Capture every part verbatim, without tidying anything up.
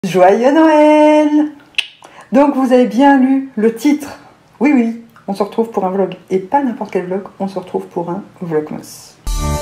Joyeux Noël! Donc vous avez bien lu le titre. Oui, oui, on se retrouve pour un vlog. Et pas n'importe quel vlog, on se retrouve pour un vlogmas.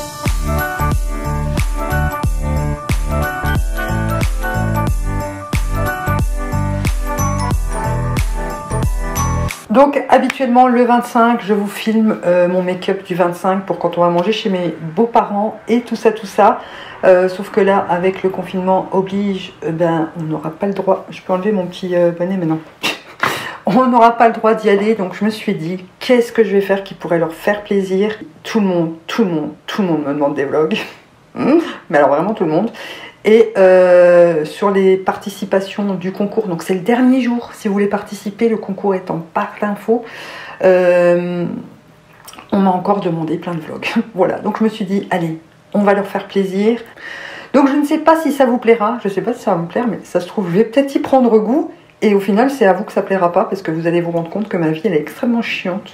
Donc habituellement le vingt-cinq, je vous filme euh, mon make-up du vingt-cinq pour quand on va manger chez mes beaux-parents et tout ça, tout ça. Euh, sauf que là, avec le confinement oblige, euh, ben on n'aura pas le droit. Je peux enlever mon petit euh, bonnet maintenant. On n'aura pas le droit d'y aller, donc je me suis dit, qu'est-ce que je vais faire qui pourrait leur faire plaisir? Tout le monde, tout le monde, tout le monde me demande des vlogs. Mais alors vraiment tout le monde. Et euh, sur les participations du concours, donc c'est le dernier jour, si vous voulez participer, le concours est en barre d'infos, euh, on m'a encore demandé plein de vlogs. Voilà, donc je me suis dit, allez, on va leur faire plaisir. Donc je ne sais pas si ça vous plaira, je ne sais pas si ça va me plaire, mais ça se trouve, je vais peut-être y prendre goût, et au final, c'est à vous que ça plaira pas, parce que vous allez vous rendre compte que ma vie, elle est extrêmement chiante.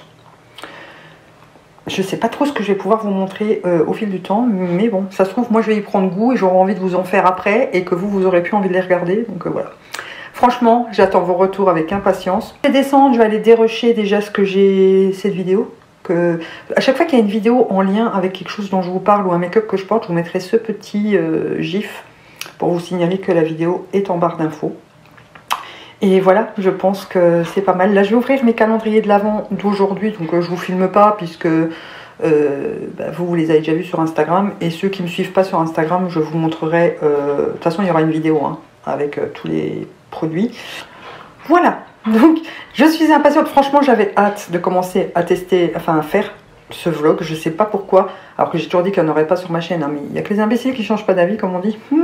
Je sais pas trop ce que je vais pouvoir vous montrer euh, au fil du temps, mais bon, ça se trouve, moi je vais y prendre goût et j'aurai envie de vous en faire après et que vous, vous aurez plus envie de les regarder, donc euh, voilà. Franchement, j'attends vos retours avec impatience. Je vais descendre, je vais aller dérusher déjà ce que j'ai, cette vidéo. Que... À chaque fois qu'il y a une vidéo en lien avec quelque chose dont je vous parle ou un make-up que je porte, je vous mettrai ce petit euh, gif pour vous signaler que la vidéo est en barre d'infos. Et voilà, je pense que c'est pas mal. Là, je vais ouvrir mes calendriers de l'Avent d'aujourd'hui, donc euh, je vous filme pas puisque euh, bah, vous, vous les avez déjà vus sur Instagram. Et ceux qui ne me suivent pas sur Instagram, je vous montrerai. Euh, de toute façon, il y aura une vidéo hein, avec euh, tous les produits. Voilà, donc je suis impatiente. Franchement, j'avais hâte de commencer à tester, enfin à faire ce vlog. Je sais pas pourquoi, alors que j'ai toujours dit qu'il n'y en aurait pas sur ma chaîne. Hein, mais il n'y a que les imbéciles qui ne changent pas d'avis, comme on dit. Hmm.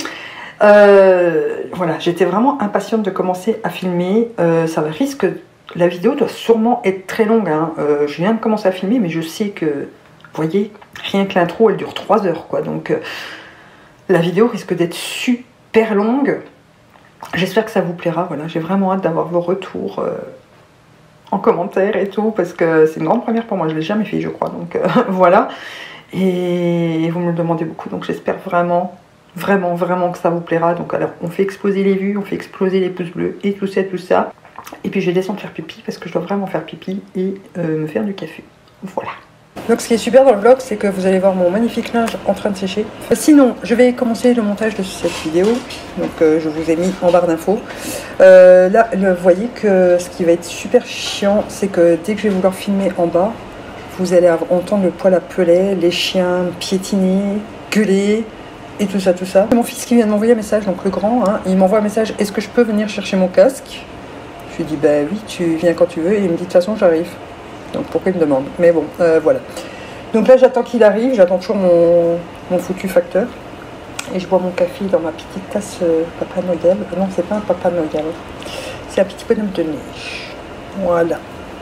Euh, voilà, j'étais vraiment impatiente de commencer à filmer. Euh, ça risque, la vidéo doit sûrement être très longue. Hein. Euh, je viens de commencer à filmer, mais je sais que, vous voyez, rien que l'intro, elle dure trois heures, quoi. Donc, euh, la vidéo risque d'être super longue. J'espère que ça vous plaira. Voilà, j'ai vraiment hâte d'avoir vos retours euh, en commentaire et tout, parce que c'est une grande première pour moi. Je l'ai jamais fait, je crois. Donc, euh, voilà. Et vous me le demandez beaucoup, donc j'espère vraiment. Vraiment, vraiment que ça vous plaira. Donc alors, on fait exploser les vues, on fait exploser les pouces bleus et tout ça, tout ça. Et puis je vais descendre faire pipi parce que je dois vraiment faire pipi et euh, me faire du café. Voilà. Donc ce qui est super dans le vlog, c'est que vous allez voir mon magnifique linge en train de sécher. Sinon, je vais commencer le montage de cette vidéo. Donc euh, je vous ai mis en barre d'infos. Euh, là, vous voyez que ce qui va être super chiant, c'est que dès que je vais vouloir filmer en bas, vous allez entendre le poil à pelet, les chiens piétiner, gueuler. Et tout ça, tout ça. Mon fils qui vient de m'envoyer un message, donc le grand, hein, il m'envoie un message, est-ce que je peux venir chercher mon casque? Je lui dis, bah oui, tu viens quand tu veux, et il me dit, de toute façon, j'arrive. Donc pourquoi il me demande? Mais bon, euh, voilà. Donc là, j'attends qu'il arrive, j'attends toujours mon, mon foutu facteur. Et je bois mon café dans ma petite tasse euh, Papa Noël. Euh, non, c'est pas un Papa Noël, c'est un petit bonhomme de neige. Voilà.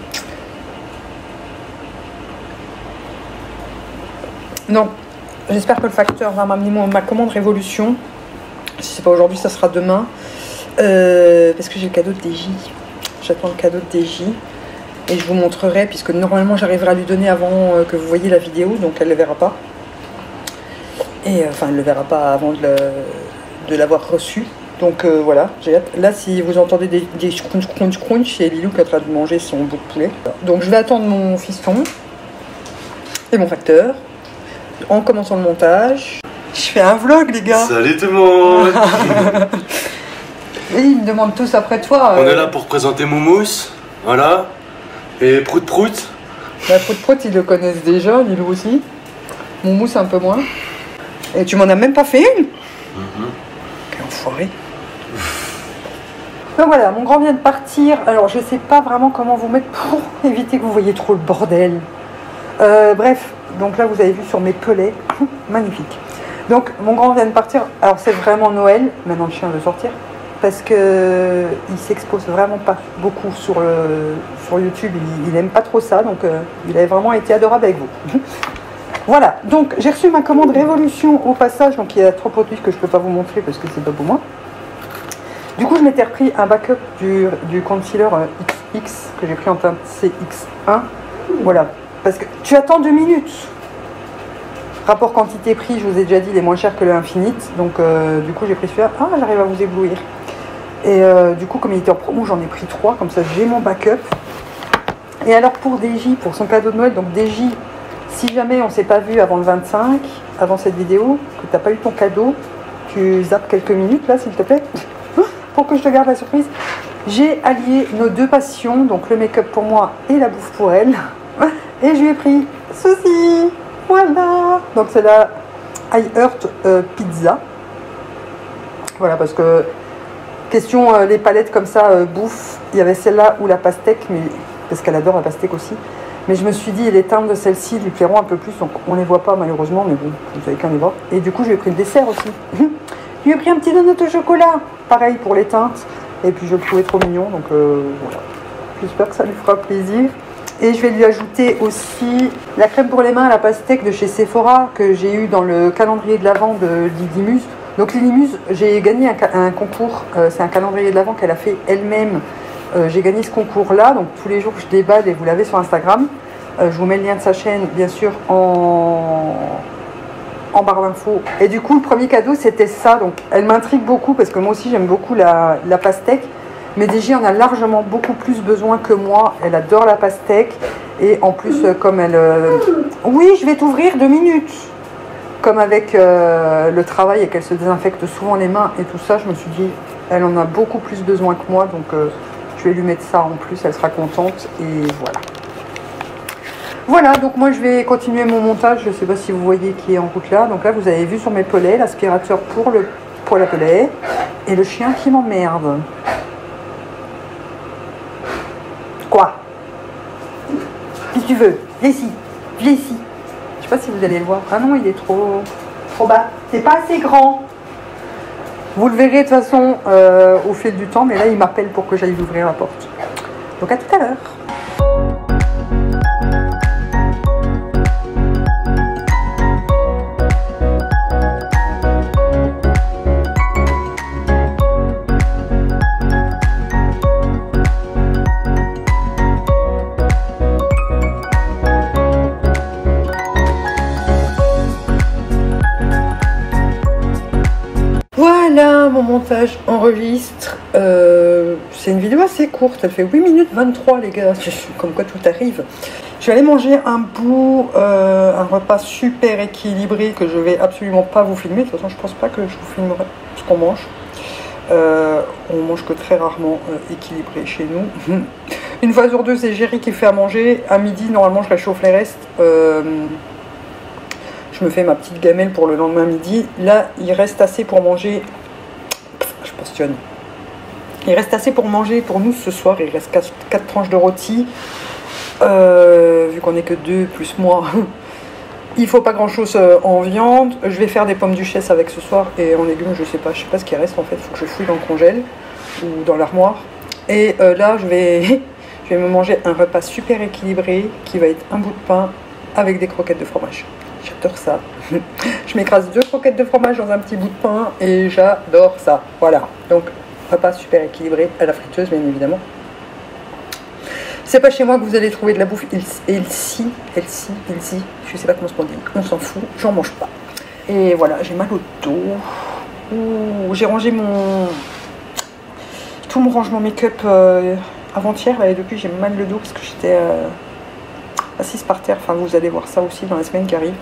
Non. J'espère que le facteur va m'amener ma commande Révolution. Si c'est pas aujourd'hui, ça sera demain. Euh, parce que j'ai le cadeau de D J. J'attends le cadeau de D J. Et je vous montrerai, puisque normalement j'arriverai à lui donner avant que vous voyez la vidéo. Donc elle ne le verra pas. Et enfin, elle ne le verra pas avant de, de l'avoir reçu. Donc euh, voilà, j'ai hâte. Là, si vous entendez des, des crunch, crunch, crunch, c'est Lilou qui est en train de manger son bout de poulet. Donc je vais attendre mon fiston et mon facteur. En commençant le montage, je fais un vlog les gars. Salut tout le monde. Et ils me demandent tous après toi. On euh... est là pour présenter Moumous, voilà. Et Prout Prout. La Prout Prout ils le connaissent déjà, Lilou aussi. Moumous un peu moins. Et tu m'en as même pas fait une. Mm-hmm. Quel enfoiré. Donc voilà, mon grand vient de partir. Alors je sais pas vraiment comment vous mettre pour éviter que vous voyez trop le bordel. Euh, bref. Donc là, vous avez vu sur mes pelets, magnifique. Donc mon grand vient de partir. Alors c'est vraiment Noël. Maintenant le chien veut sortir parce que il s'expose vraiment pas beaucoup sur le, sur YouTube. Il, il aime pas trop ça. Donc euh, il avait vraiment été adorable avec vous. Voilà. Donc j'ai reçu ma commande Révolution au passage. Donc il y a trois produits que je peux pas vous montrer parce que c'est pas pour moi. Du coup, je m'étais repris un backup du, du concealer X X que j'ai pris en teinte C X un. Voilà. Parce que tu attends deux minutes. Rapport quantité-prix, je vous ai déjà dit, il est moins cher que le Infinite. Donc euh, du coup, j'ai pris celui-là. Ah, j'arrive à vous éblouir. Et euh, du coup, comme il était en promo, j'en ai pris trois, comme ça j'ai mon backup. Et alors pour D J, pour son cadeau de Noël, donc D J, si jamais on ne s'est pas vu avant le vingt-cinq, avant cette vidéo, que tu n'as pas eu ton cadeau, tu zappes quelques minutes là, s'il te plaît, pour que je te garde la surprise. J'ai allié nos deux passions, donc le make-up pour moi et la bouffe pour elle. Et je lui ai pris ceci, voilà. Donc c'est la I Heart euh, Pizza. Voilà, parce que, question euh, les palettes comme ça, euh, bouffe, il y avait celle-là ou la pastèque, mais, parce qu'elle adore la pastèque aussi. Mais je me suis dit, les teintes de celle-ci lui plairont un peu plus, donc on ne les voit pas malheureusement, mais bon, vous savez qu'un les voit. Et du coup, je lui ai pris le dessert aussi. Je lui ai pris un petit donut au chocolat, pareil pour les teintes. Et puis je le trouvais trop mignon, donc euh, voilà. J'espère que ça lui fera plaisir. Et je vais lui ajouter aussi la crème pour les mains à la pastèque de chez Sephora, que j'ai eu dans le calendrier de l'Avent de Lily Muse. Donc Lily Muse, j'ai gagné un, un concours, euh, c'est un calendrier de l'Avent qu'elle a fait elle-même. Euh, j'ai gagné ce concours-là, donc tous les jours je déballe et vous l'avez sur Instagram. Euh, je vous mets le lien de sa chaîne, bien sûr, en, en barre d'infos. Et du coup, le premier cadeau, c'était ça. Donc elle m'intrigue beaucoup, parce que moi aussi, j'aime beaucoup la, la pastèque. Mais D J en a largement beaucoup plus besoin que moi. Elle adore la pastèque. Et en plus, euh, comme elle... Euh... Oui, je vais t'ouvrir deux minutes. Comme avec euh, le travail et qu'elle se désinfecte souvent les mains et tout ça, je me suis dit, elle en a beaucoup plus besoin que moi. Donc, euh, je vais lui mettre ça en plus. Elle sera contente. Et voilà. Voilà, donc moi, je vais continuer mon montage. Je ne sais pas si vous voyez qui est en route là. Donc là, vous avez vu sur mes pelets, l'aspirateur pour le poêle à pellet. Et le chien qui m'emmerde. Quoi? Qu'est-ce que tu veux? Viens ici, viens ici. Je sais pas si vous allez le voir. Ah non, il est trop, trop bas. C'est pas assez grand. Vous le verrez de toute façon euh, au fil du temps, mais là il m'appelle pour que j'aille ouvrir la porte. Donc à tout à l'heure. Voilà, mon montage enregistre. Euh, c'est une vidéo assez courte, elle fait huit minutes vingt-trois les gars, comme quoi tout arrive. Je vais aller manger un bout, euh, un repas super équilibré que je vais absolument pas vous filmer. De toute façon, je pense pas que je vous filmerai ce qu'on mange. Euh, on mange que très rarement euh, équilibré chez nous. Une fois sur deux, c'est Géry qui fait à manger. À midi, normalement, je réchauffe les restes. Euh, Je me fais ma petite gamelle pour le lendemain midi. Là, il reste assez pour manger. Je passionne. Il reste assez pour manger pour nous ce soir. Il reste quatre tranches de rôti. Euh, vu qu'on n'est que deux plus moi. Il faut pas grand chose en viande. Je vais faire des pommes duchesse avec ce soir. Et en légumes, je sais pas. Je sais pas ce qui reste en fait. Il faut que je fouille dans le congèle ou dans l'armoire. Et euh, là, je vais, je vais me manger un repas super équilibré qui va être un bout de pain avec des croquettes de fromage. J'adore ça. Je m'écrase deux croquettes de fromage dans un petit bout de pain et j'adore ça. Voilà. Donc, repas super équilibré à la friteuse, bien évidemment. C'est pas chez moi que vous allez trouver de la bouffe healthy, healthy, healthy. Je sais pas comment on dit. On s'en fout. J'en mange pas. Et voilà, j'ai mal au dos. J'ai rangé mon... tout mon rangement make-up euh, avant-hier. Et depuis, j'ai mal le dos parce que j'étais... Euh... assise par terre, enfin vous allez voir ça aussi dans la semaine qui arrive.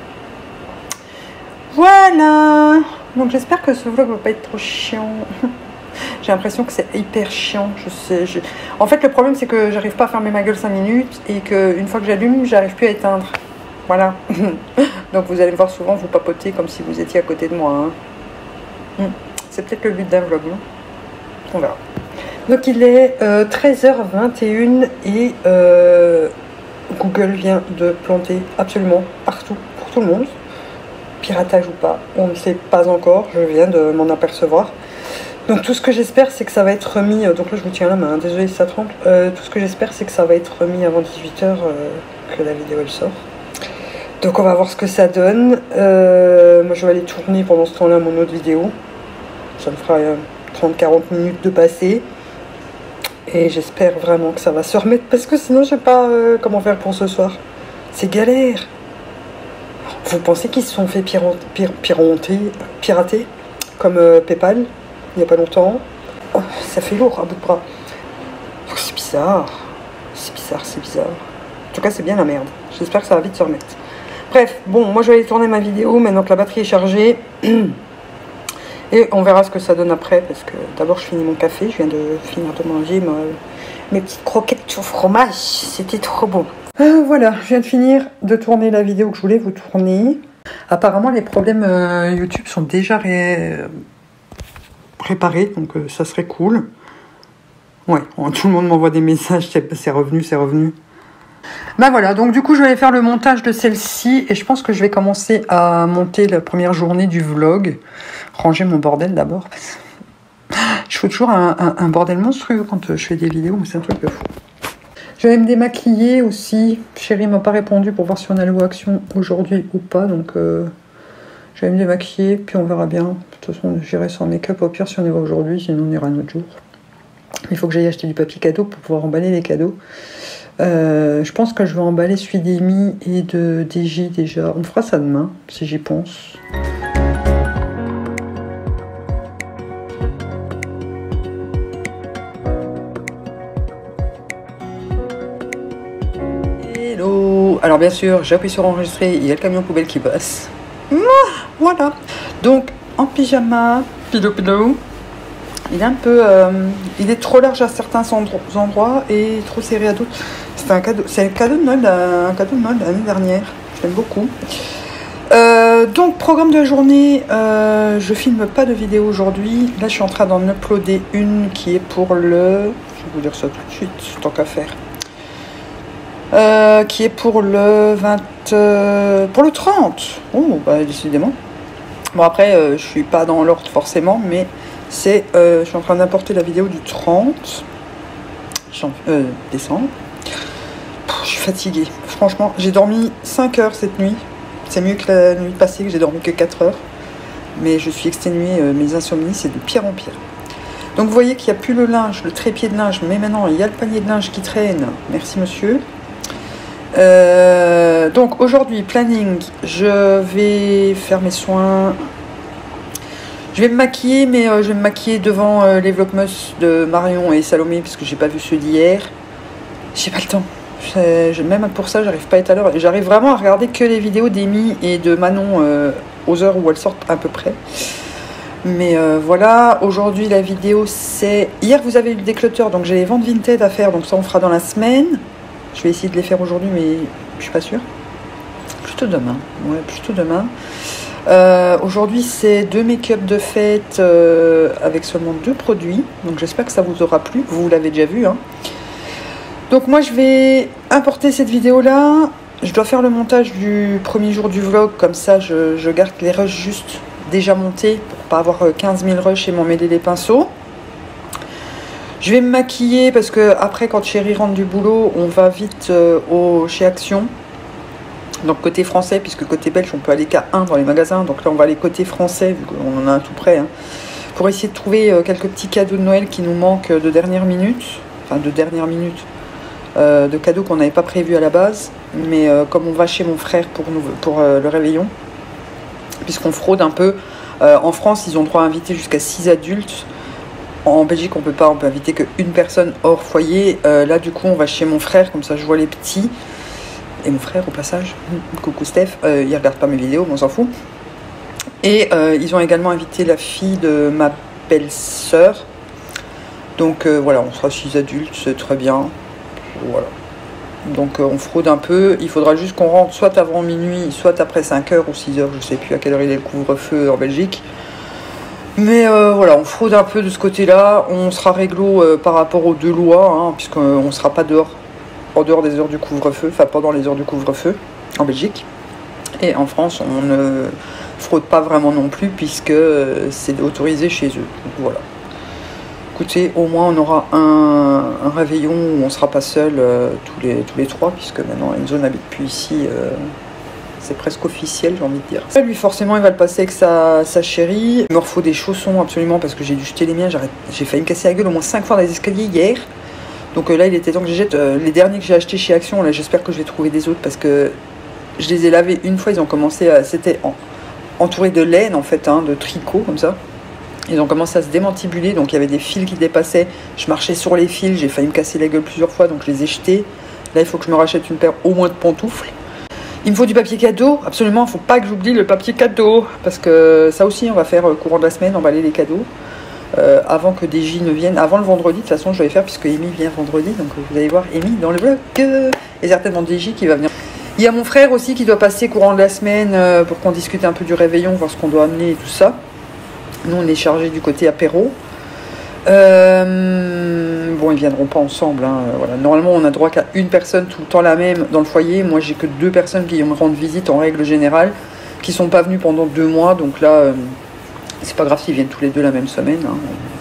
Voilà. Donc j'espère que ce vlog va pas être trop chiant. J'ai l'impression que c'est hyper chiant. Je sais. Je... En fait le problème c'est que j'arrive pas à fermer ma gueule cinq minutes et que une fois que j'allume, j'arrive plus à éteindre. Voilà. Donc vous allez me voir souvent vous papoter comme si vous étiez à côté de moi. Hein. C'est peut-être le but d'un vlog, non? On verra. Donc il est euh, treize heures vingt et une et euh, Google vient de planter absolument partout, pour tout le monde. Piratage ou pas, on ne sait pas encore, je viens de m'en apercevoir. Donc tout ce que j'espère, c'est que ça va être remis, donc là je vous tiens la main, hein, désolé si ça tremble. Euh, tout ce que j'espère, c'est que ça va être remis avant dix-huit heures, euh, que la vidéo elle sort. Donc on va voir ce que ça donne. Euh, moi je vais aller tourner pendant ce temps-là mon autre vidéo. Ça me fera euh, trente à quarante minutes de passer. Et j'espère vraiment que ça va se remettre parce que sinon je sais pas euh, comment faire pour ce soir. C'est galère. Vous pensez qu'ils se sont fait pirater, pirater, pirater comme euh, PayPal il n'y a pas longtemps? Oh, ça fait lourd à bout de bras. C'est bizarre. C'est bizarre, c'est bizarre. En tout cas, c'est bien la merde. J'espère que ça va vite se remettre. Bref, bon, moi je vais aller tourner ma vidéo maintenant que la batterie est chargée. Et on verra ce que ça donne après, parce que d'abord je finis mon café, je viens de finir de manger ma, mes petites croquettes au fromage, c'était trop bon. Euh, voilà, je viens de finir de tourner la vidéo que je voulais vous tourner. Apparemment les problèmes euh, YouTube sont déjà ré... réparés, donc euh, ça serait cool. Ouais, tout le monde m'envoie des messages, c'est revenu, c'est revenu. Ben voilà, donc du coup je vais faire le montage de celle-ci et je pense que je vais commencer à monter la première journée du vlog. Ranger mon bordel d'abord. Je fais toujours un, un, un bordel monstrueux quand je fais des vidéos, mais c'est un truc de fou. Je vais me démaquiller aussi. Chérie m'a pas répondu pour voir si on allait aux actions aujourd'hui ou pas, donc euh, je vais me démaquiller, puis on verra bien. De toute façon, j'irai sans make-up au pire si on y va aujourd'hui, sinon on ira un autre jour. Il faut que j'aille acheter du papier cadeau pour pouvoir emballer les cadeaux. Euh, je pense que je vais emballer celui d'Amy et de D J déjà. On fera ça demain, si j'y pense. Hello. Alors bien sûr, j'appuie sur enregistrer, il y a le camion poubelle qui passe. Voilà. Donc, en pyjama, pilou pilou. Il est un peu... Euh, il est trop large à certains endroits et trop serré à d'autres. C'est un cadeau, c'est un cadeau de Noël, un cadeau de Noël l'année dernière. Je l'aime beaucoup. Euh, donc, programme de la journée. Euh, je filme pas de vidéo aujourd'hui. Là, je suis en train d'en uploader une qui est pour le... Je vais vous dire ça tout de suite, tant qu'à faire. Euh, qui est pour le vingt... Euh, pour le trente. Oh, bah décidément. Bon, après, euh, je suis pas dans l'ordre forcément, mais... C'est, euh, je suis en train d'importer la vidéo du trente euh, décembre. Pff, je suis fatiguée. Franchement, j'ai dormi cinq heures cette nuit. C'est mieux que la nuit passée que j'ai dormi que quatre heures. Mais je suis exténuée, euh, mes insomnies, c'est de pire en pire. Donc vous voyez qu'il n'y a plus le linge, le trépied de linge, mais maintenant il y a le panier de linge qui traîne. Merci monsieur. Euh, donc aujourd'hui, planning, je vais faire mes soins. Je vais me maquiller, mais euh, je vais me maquiller devant euh, les vlogmas de Marion et Salomé, parce que j'ai pas vu ceux d'hier. J'ai pas le temps. Je, même pour ça, j'arrive pas à être à l'heure. J'arrive vraiment à regarder que les vidéos d'Amy et de Manon euh, aux heures où elles sortent à peu près. Mais euh, voilà, aujourd'hui la vidéo c'est... Hier vous avez eu le déclutter, donc j'ai les ventes Vinted à faire, donc ça on fera dans la semaine. Je vais essayer de les faire aujourd'hui, mais je suis pas sûre. Plutôt demain. Ouais, plutôt demain. Euh, aujourd'hui c'est deux make-up de fête euh, avec seulement deux produits, donc j'espère que ça vous aura plu, vous l'avez déjà vu hein. Donc moi je vais importer cette vidéo là, je dois faire le montage du premier jour du vlog, comme ça je, je garde les rushs juste déjà montés pour pas avoir quinze mille rushs et m'en mêler les pinceaux. Je vais me maquiller parce que après quand Chérie rentre du boulot on va vite euh, au, chez Action. Donc côté français, puisque côté belge on peut aller qu'à un dans les magasins, donc là on va aller côté français vu qu'on en a un tout près hein, pour essayer de trouver euh, quelques petits cadeaux de Noël qui nous manquent de dernière minute, enfin de dernière minute, euh, de cadeaux qu'on n'avait pas prévus à la base, mais euh, comme on va chez mon frère pour, nous, pour euh, le réveillon, puisqu'on fraude un peu, euh, en France ils ont droit à inviter jusqu'à six adultes, en Belgique on peut pas, on peut inviter qu'une personne hors foyer, euh, là du coup on va chez mon frère, comme ça je vois les petits. Et mon frère au passage, coucou Steph, euh, il regarde pas mes vidéos, mais on s'en fout. Et euh, ils ont également invité la fille de ma belle-sœur. Donc euh, voilà, on sera six adultes, c'est très bien. Voilà. Donc euh, on fraude un peu. Il faudra juste qu'on rentre soit avant minuit, soit après cinq heures ou six heures, je sais plus à quelle heure il est le couvre-feu en Belgique. Mais euh, voilà, on fraude un peu de ce côté-là. On sera réglo euh, par rapport aux deux lois, hein, puisqu'on ne sera pas dehors. En dehors des heures du couvre-feu, enfin pendant les heures du couvre-feu en Belgique. Et en France, on ne fraude pas vraiment non plus puisque c'est autorisé chez eux. Donc voilà. Écoutez, au moins on aura un, un réveillon où on ne sera pas seul euh, tous, les, tous les trois, puisque maintenant Enzo n'habite plus ici. Euh, c'est presque officiel, j'ai envie de dire. Lui, forcément, il va le passer avec sa, sa chérie. Il me refaut des chaussons absolument parce que j'ai dû jeter les miens. J'ai failli me casser la gueule au moins cinq fois dans les escaliers hier. Donc euh, là, il était temps que je jette euh, les derniers que j'ai achetés chez Action. Là, j'espère que je vais trouver des autres parce que je les ai lavés une fois. Ils ont commencé à... C'était en, entouré de laine, en fait, hein, de tricot, comme ça. Ils ont commencé à se démantibuler, donc il y avait des fils qui dépassaient. Je marchais sur les fils, j'ai failli me casser la gueule plusieurs fois, donc je les ai jetés. Là, il faut que je me rachète une paire au moins de pantoufles. Il me faut du papier cadeau, absolument, il ne faut pas que j'oublie le papier cadeau. Parce que ça aussi, on va faire courant de la semaine, emballer les cadeaux. Euh, avant que D J ne vienne, avant le vendredi, de toute façon, je vais les faire puisque Amy vient vendredi. Donc vous allez voir Amy dans le vlog. Et certainement D J qui va venir. Il y a mon frère aussi qui doit passer courant de la semaine euh, pour qu'on discute un peu du réveillon, voir ce qu'on doit amener et tout ça. Nous, on est chargé du côté apéro. Euh, bon, ils viendront pas ensemble. Hein, voilà. Normalement, on a droit qu'à une personne tout le temps la même dans le foyer. Moi, j'ai que deux personnes qui me rendent visite en règle générale, qui sont pas venues pendant deux mois. Donc là, euh, c'est pas grave s'ils viennent tous les deux la même semaine. Hein.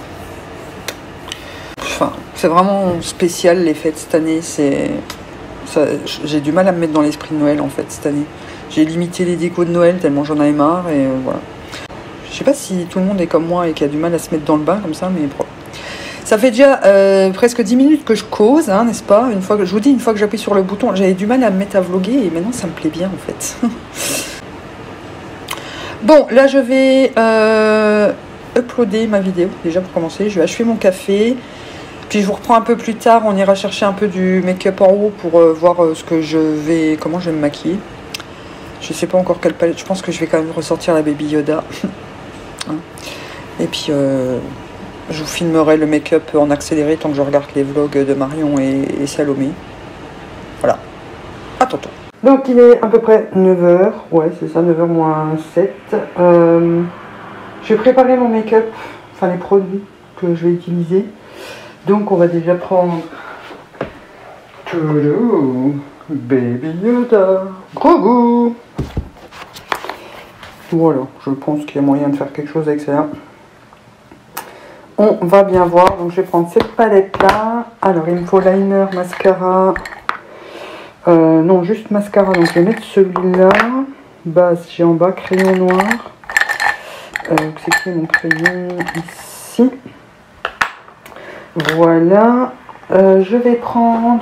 Enfin, c'est vraiment spécial les fêtes cette année. C'est, j'ai du mal à me mettre dans l'esprit de Noël en fait cette année. J'ai limité les décos de Noël tellement j'en avais marre et euh, voilà. Je sais pas si tout le monde est comme moi et qui a du mal à se mettre dans le bain comme ça, mais bon. Ça fait déjà euh, presque dix minutes que je cause, hein, n'est-ce pas? Une fois que, je vous dis, une fois que j'appuie sur le bouton, j'avais du mal à me mettre à vlogger et maintenant ça me plaît bien en fait. Bon, là je vais euh, uploader ma vidéo déjà pour commencer. Je vais achever mon café, puis je vous reprends un peu plus tard. On ira chercher un peu du make-up en haut pour euh, voir euh, ce que je vais, comment je vais me maquiller. Je sais pas encore quelle palette. Je pense que je vais quand même ressortir la Baby Yoda. Et puis euh, je vous filmerai le make-up en accéléré tant que je regarde les vlogs de Marion et, et Salomé. Voilà, à tantôt. Donc il est à peu près neuf heures, ouais c'est ça, neuf heures moins sept. Euh, je vais préparer mon make-up, enfin les produits que je vais utiliser. Donc on va déjà prendre Toulou, Baby Yoda, gros goût. Voilà, je pense qu'il y a moyen de faire quelque chose avec ça. On va bien voir, donc je vais prendre cette palette là. Alors il me faut liner, mascara. Euh, non, juste mascara, donc je vais mettre celui-là. Base, j'ai en bas crayon noir. Euh, c'est qui mon crayon? Ici. Voilà. Euh, je vais prendre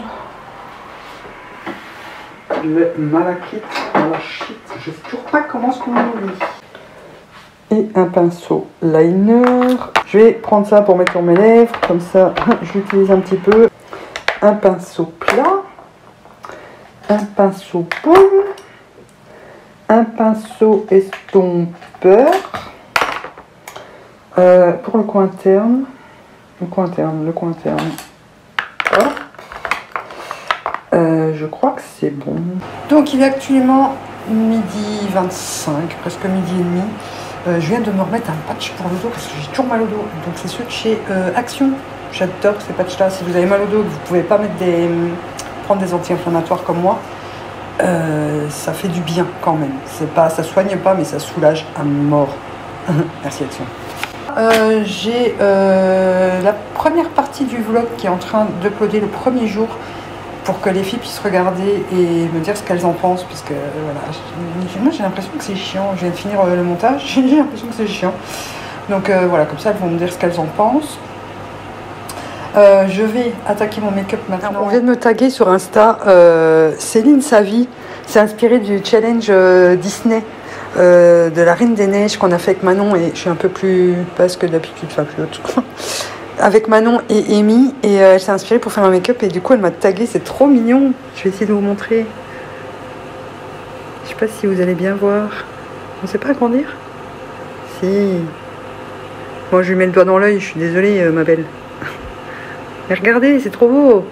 le malachite. Malachite. Je ne sais toujours pas comment ce qu'on lit. Et un pinceau liner. Je vais prendre ça pour mettre sur mes lèvres. Comme ça, je l'utilise un petit peu. Un pinceau plat. Un pinceau pomme, un pinceau estompeur, euh, pour le coin interne, le coin interne, le coin interne, hop. Euh, je crois que c'est bon. Donc il est actuellement midi vingt-cinq, presque midi et demi. Euh, je viens de me remettre un patch pour le dos parce que j'ai toujours mal au dos. Donc c'est ceux de chez euh, Action. J'adore ces patchs là. Si vous avez mal au dos, vous ne pouvez pas mettre des... prendre des anti-inflammatoires comme moi, euh, ça fait du bien quand même. C'est pas, ça soigne pas, mais ça soulage à mort. Merci Action. Euh, J'ai euh, la première partie du vlog qui est en train d'uploader le premier jour pour que les filles puissent regarder et me dire ce qu'elles en pensent, parce que voilà, moi j'ai l'impression que c'est chiant. Je viens de finir le montage, j'ai l'impression que c'est chiant. Donc euh, voilà, comme ça elles vont me dire ce qu'elles en pensent. Euh, je vais attaquer mon make-up maintenant. On vient de me taguer sur Insta. Euh, Céline Savy s'est inspirée du challenge euh, Disney euh, de la Reine des Neiges qu'on a fait avec Manon, et je suis un peu plus basse que d'habitude, enfin plus haute. Avec Manon et Amy, et euh, elle s'est inspirée pour faire un make-up et du coup elle m'a tagué. C'est trop mignon. Je vais essayer de vous montrer. Je sais pas si vous allez bien voir. On sait pas agrandir? Si. Moi je lui mets le doigt dans l'œil. Je suis désolée, euh, ma belle. Mais regardez, c'est trop beau.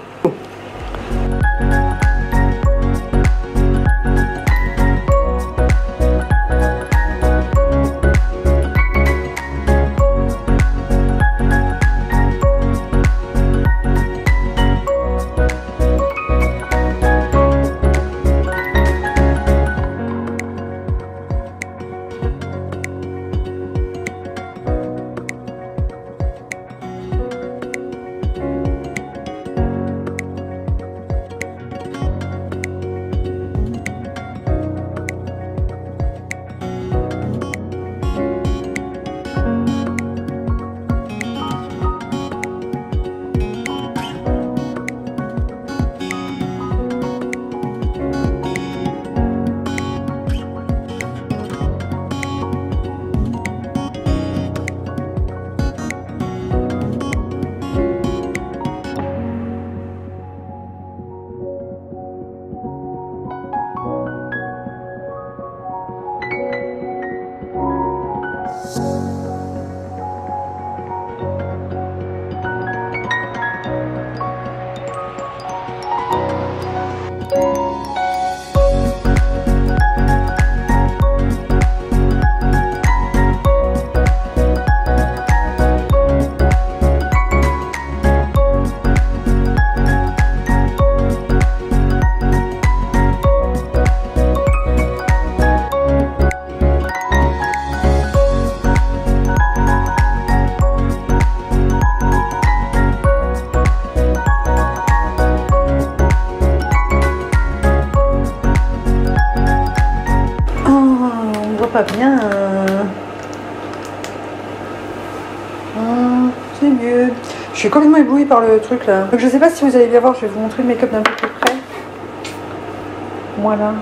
suis complètement éblouie par le truc là. Donc je sais pas si vous allez bien voir, je vais vous montrer le make-up d'un peu plus près. Voilà.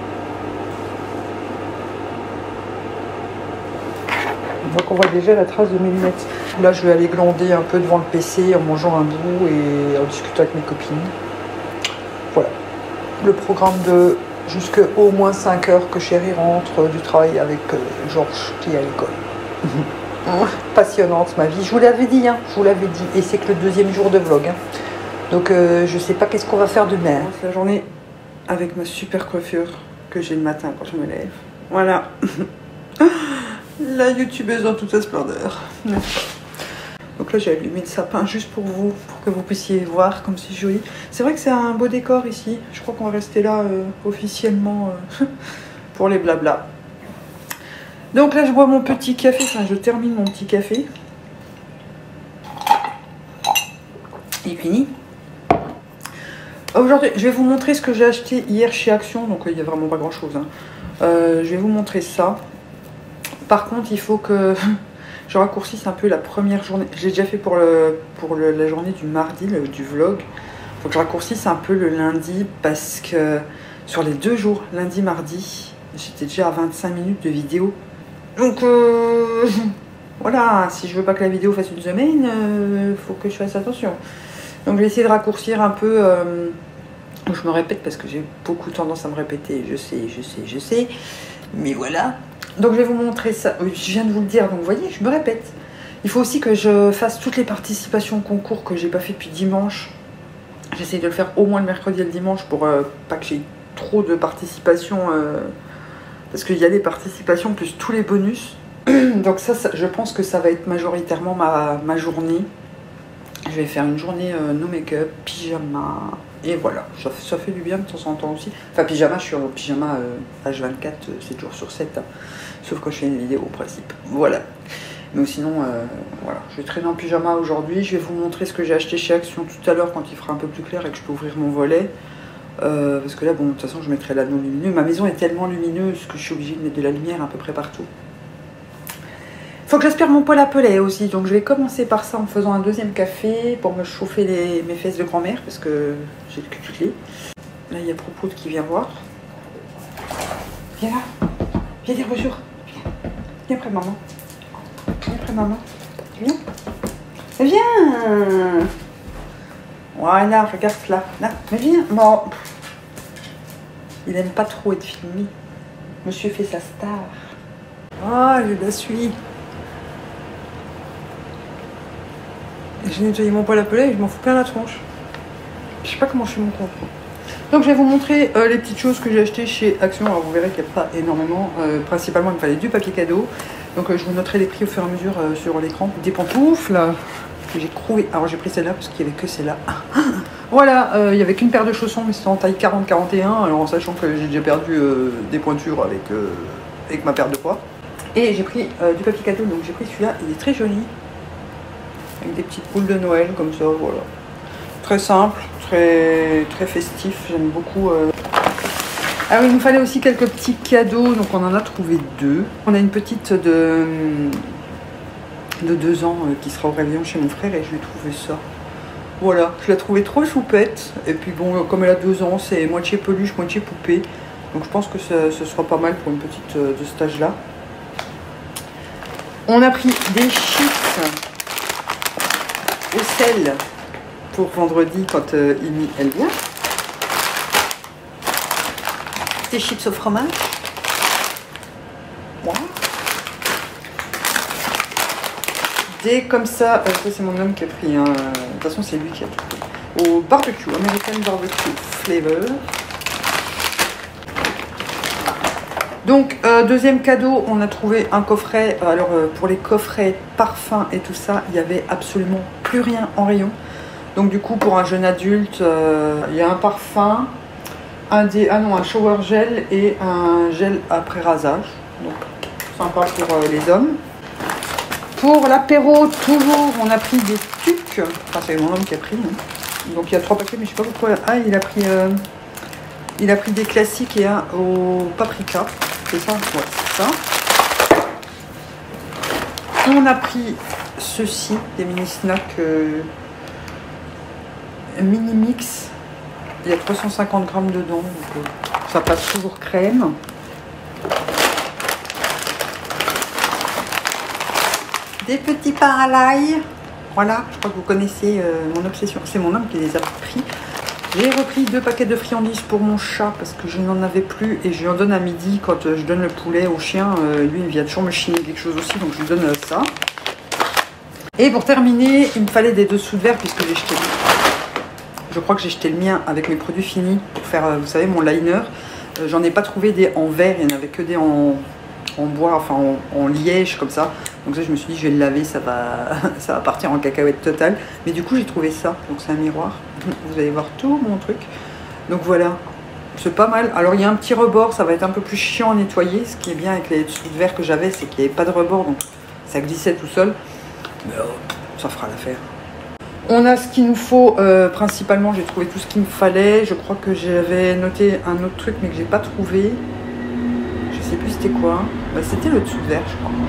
Donc on voit déjà la trace de mes lunettes. Là je vais aller glander un peu devant le P C en mangeant un bout et en discutant avec mes copines. Voilà. Le programme de jusqu'à au moins cinq heures que Chérie rentre du travail avec euh, Georges qui est à l'école. Passionnante ma vie. Je vous l'avais dit, hein, je vous l'avais dit. Et c'est que le deuxième jour de vlog. Hein. Donc euh, je sais pas qu'est-ce qu'on va faire demain. C'est la journée avec ma super coiffure que j'ai le matin quand je me lève. Voilà. La youtubeuse dans toute sa splendeur. Donc là j'ai allumé le sapin juste pour vous, pour que vous puissiez voir comme c'est joli. C'est vrai que c'est un beau décor ici. Je crois qu'on va rester là euh, officiellement euh, pour les blabla. Donc là je bois mon petit café, enfin je termine mon petit café. Il est fini. Aujourd'hui je vais vous montrer ce que j'ai acheté hier chez Action, donc il n'y a vraiment pas grand chose. Hein. Euh, je vais vous montrer ça. Par contre, il faut que je raccourcisse un peu la première journée. Je l'ai déjà fait pour, le, pour le, la journée du mardi, le, du vlog. Il faut que je raccourcisse un peu le lundi parce que sur les deux jours, lundi, mardi, j'étais déjà à vingt-cinq minutes de vidéo. Donc euh, voilà, si je veux pas que la vidéo fasse une semaine, il euh, faut que je fasse attention. Donc je vais essayer de raccourcir un peu. Euh, je me répète parce que j'ai beaucoup tendance à me répéter. Je sais, je sais, je sais. Mais voilà. Donc je vais vous montrer ça, je viens de vous le dire, donc vous voyez, je me répète. Il faut aussi que je fasse toutes les participations au concours que j'ai pas fait depuis dimanche. J'essaie de le faire au moins le mercredi et le dimanche pour euh, pas que j'ai trop de participations. Euh, parce qu'il y a des participations plus tous les bonus. Donc ça, ça, je pense que ça va être majoritairement ma, ma journée. Je vais faire une journée euh, no make-up, pyjama, et voilà, ça, ça fait du bien de temps en temps aussi. Enfin pyjama, je suis en pyjama euh, H vingt-quatre, euh, sept jours sur sept, hein. Sauf quand je fais une vidéo au principe, voilà. Mais sinon, euh, voilà, je vais traîner en pyjama aujourd'hui, je vais vous montrer ce que j'ai acheté chez Action tout à l'heure quand il fera un peu plus clair et que je peux ouvrir mon volet. Euh, parce que là, bon, de toute façon, je mettrai l'anneau lumineux. Ma maison est tellement lumineuse que je suis obligée de mettre de la lumière à peu près partout. Faut que j'aspire mon poêle à pellet aussi, donc je vais commencer par ça en faisant un deuxième café pour me chauffer les, mes fesses de grand-mère parce que j'ai le cul. Là, il y a Propoud qui vient voir. Viens là, viens dire bonjour. Viens, viens près maman. Viens près maman. Viens. Viens. Voilà, regarde là. Là, mais viens. Bon. Il aime pas trop être filmé. Monsieur fait sa star. Ah, je la suis. J'ai nettoyé mon poêle à pellet et je m'en fous plein la tronche. Je sais pas comment je fais mon compte. Donc je vais vous montrer euh, les petites choses que j'ai achetées chez Action. Alors vous verrez qu'il n'y a pas énormément. Euh, principalement il me fallait du papier cadeau. Donc euh, je vous noterai les prix au fur et à mesure euh, sur l'écran. Des pantoufles que j'ai trouvé. Alors j'ai pris celle-là parce qu'il n'y avait que celle-là. Voilà, euh, il n'y avait qu'une paire de chaussons mais c'était en taille quarante quarante et un. Alors en sachant que j'ai déjà perdu euh, des pointures avec, euh, avec ma paire de poids. Et j'ai pris euh, du papier cadeau. Donc j'ai pris celui-là. Il est très joli. Avec des petites boules de Noël comme ça, voilà. Très simple, très, très festif, j'aime beaucoup. Euh... Ah oui, il nous fallait aussi quelques petits cadeaux, donc on en a trouvé deux. On a une petite de, de deux ans euh, qui sera au réveillon chez mon frère et je lui ai trouvé ça. Voilà, je l'ai trouvée trop choupette. Et puis bon, comme elle a deux ans, c'est moitié peluche, moitié poupée. Donc je pense que ça, ce sera pas mal pour une petite euh, de cet âge-là. On a pris des chips au sel pour vendredi quand euh, Amy elle vient. Des chips au fromage. Wow. Des comme ça, euh, ça c'est mon homme qui a pris. Hein. De toute façon c'est lui qui a tout pris. Au barbecue, American barbecue flavor. Donc, euh, deuxième cadeau, on a trouvé un coffret. Alors, euh, pour les coffrets parfums et tout ça, il n'y avait absolument plus rien en rayon. Donc, du coup, pour un jeune adulte, euh, il y a un parfum, un, dé, ah non, un shower gel et un gel après rasage. Donc, sympa pour euh, les hommes. Pour l'apéro, toujours, on a pris des tucs. Enfin, c'est mon homme qui a pris. Hein. Donc, il y a trois paquets, mais je ne sais pas pourquoi. Ah, il a pris, euh, il a pris des classiques et un au paprika. C'est ça, ouais, c'est ça. On a pris ceci, des mini snacks euh, mini mix. Il y a trois cent cinquante grammes dedans, donc euh, ça passe toujours crème. Des petits pains à l'ail. Voilà, je crois que vous connaissez euh, mon obsession. C'est mon homme qui les a pris. J'ai repris deux paquets de friandises pour mon chat parce que je n'en avais plus et je lui en donne à midi quand euh, je donne le poulet au chien. Euh, lui, il vient toujours me chiner quelque chose aussi, donc je lui donne euh, ça. Et pour terminer, il me fallait des dessous de verre puisque j'ai jeté. Je crois que j'ai jeté le mien avec mes produits finis pour faire, euh, vous savez, mon liner. Euh, J'en ai pas trouvé des en verre, il n'y en avait que des en, en bois, enfin en, en liège comme ça. Donc ça, je me suis dit, je vais le laver, ça va, ça va partir en cacahuète totale. Mais du coup, j'ai trouvé ça. Donc c'est un miroir. Vous allez voir tout mon truc. Donc voilà, c'est pas mal. Alors il y a un petit rebord, ça va être un peu plus chiant à nettoyer. Ce qui est bien avec les dessous de verre que j'avais, c'est qu'il n'y avait pas de rebord, donc ça glissait tout seul. Mais oh, ça fera l'affaire. On a ce qu'il nous faut, euh, principalement, j'ai trouvé tout ce qu'il me fallait. Je crois que j'avais noté un autre truc, mais que j'ai pas trouvé. Je sais plus c'était quoi. Bah, c'était le dessous de verre, je crois.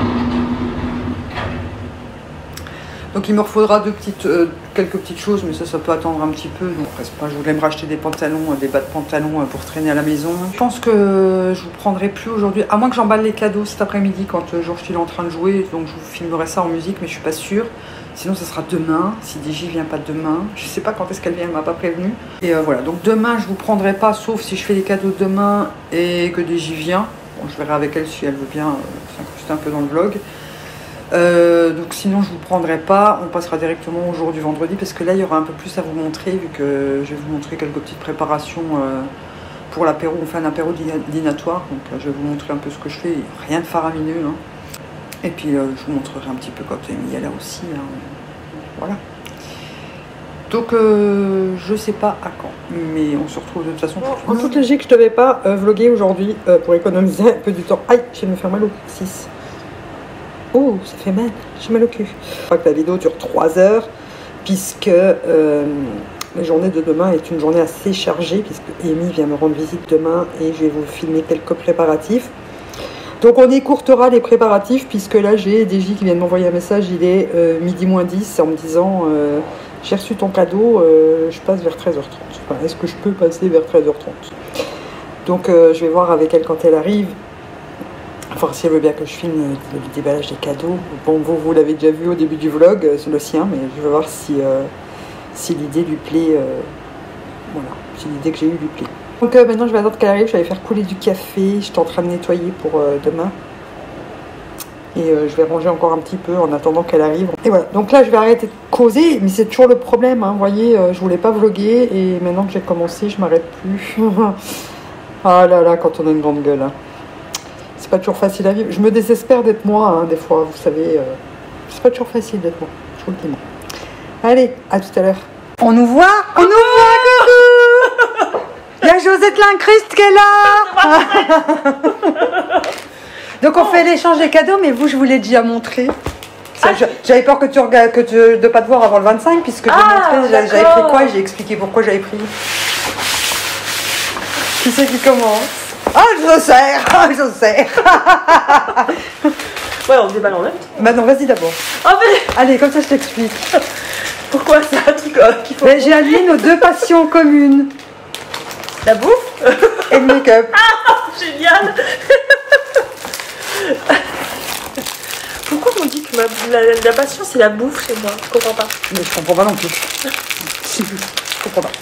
Donc il me refaudra deux petites, euh, quelques petites choses, mais ça, ça peut attendre un petit peu. Donc reste pas, je voulais me racheter des pantalons, des bas de pantalon euh, pour traîner à la maison. Je pense que je vous prendrai plus aujourd'hui, à moins que j'emballe les cadeaux cet après-midi quand euh, Georges est en train de jouer. Donc je vous filmerai ça en musique, mais je suis pas sûre. Sinon, ça sera demain, si Digi vient pas demain. Je sais pas quand est-ce qu'elle vient, elle m'a pas prévenu. Et euh, voilà, donc demain, je vous prendrai pas, sauf si je fais les cadeaux demain et que Digi vient. Bon, je verrai avec elle si elle veut bien euh, s'incruster un peu dans le vlog. Euh, donc sinon je vous prendrai pas, on passera directement au jour du vendredi parce que là il y aura un peu plus à vous montrer vu que je vais vous montrer quelques petites préparations euh, pour l'apéro. On fait un apéro dînatoire, donc là je vais vous montrer un peu ce que je fais, rien de faramineux hein. Et puis euh, je vous montrerai un petit peu quand Amy est là aussi hein. Voilà, donc euh, je sais pas à quand, mais on se retrouve de toute façon. En toute logique je devais pas euh, vlogger aujourd'hui euh, pour économiser un peu du temps. Aïe, je vais me faire mal au six. Oh, ça fait mal, j'ai mal au cul. Je crois que la vidéo dure trois heures, puisque euh, la journée de demain est une journée assez chargée, puisque Amy vient me rendre visite demain et je vais vous filmer quelques préparatifs. Donc on écourtera les préparatifs, puisque là j'ai Digi qui vient de m'envoyer un message, il est euh, midi moins dix, en me disant euh, j'ai reçu ton cadeau, euh, je passe vers treize heures trente. Enfin, est-ce que je peux passer vers treize heures trente? Donc euh, je vais voir avec elle quand elle arrive. Enfin, si elle veut bien que je filme le déballage des cadeaux. Bon, vous, vous l'avez déjà vu au début du vlog, c'est le sien, mais je vais voir si, euh, si l'idée lui plaît. Euh, voilà, si l'idée que j'ai eue lui plaît. Donc euh, maintenant, je vais attendre qu'elle arrive. Je vais aller faire couler du café. J'étais en train de nettoyer pour euh, demain. Et euh, je vais ranger encore un petit peu en attendant qu'elle arrive. Et voilà, donc là, je vais arrêter de causer. Mais c'est toujours le problème, hein. Vous voyez, euh, je voulais pas vlogger. Et maintenant que j'ai commencé, je m'arrête plus. Ah là là, quand on a une grande gueule, hein. C'est pas toujours facile à vivre. Je me désespère d'être moi, hein, des fois, vous savez. Euh, c'est pas toujours facile d'être moi, je vous le dis moi. Allez, à tout à l'heure. On nous voit On nous voit, coucou. Il y a Josette Lincruste qui est là. Donc on fait l'échange des cadeaux, mais vous, je vous l'ai déjà montré. Ah, j'avais peur que tu regardes, que tu, de ne pas te voir avant le vingt-cinq, puisque ah, j'avais pris quoi et j'ai expliqué pourquoi j'avais pris. Qui c'est qui commence? Ah, je sers, ah, je sers. Ouais, on se déballe en même temps. Bah non, vas-y d'abord. Oh, mais... Allez, comme ça je t'explique. Pourquoi c'est un truc euh, qu'il faut... J'ai allié nos deux passions communes. La bouffe et le make-up. Ah, génial. Pourquoi on dit que ma, la, la passion c'est la bouffe chez moi? Je comprends pas. Mais je comprends pas non plus. Je comprends pas.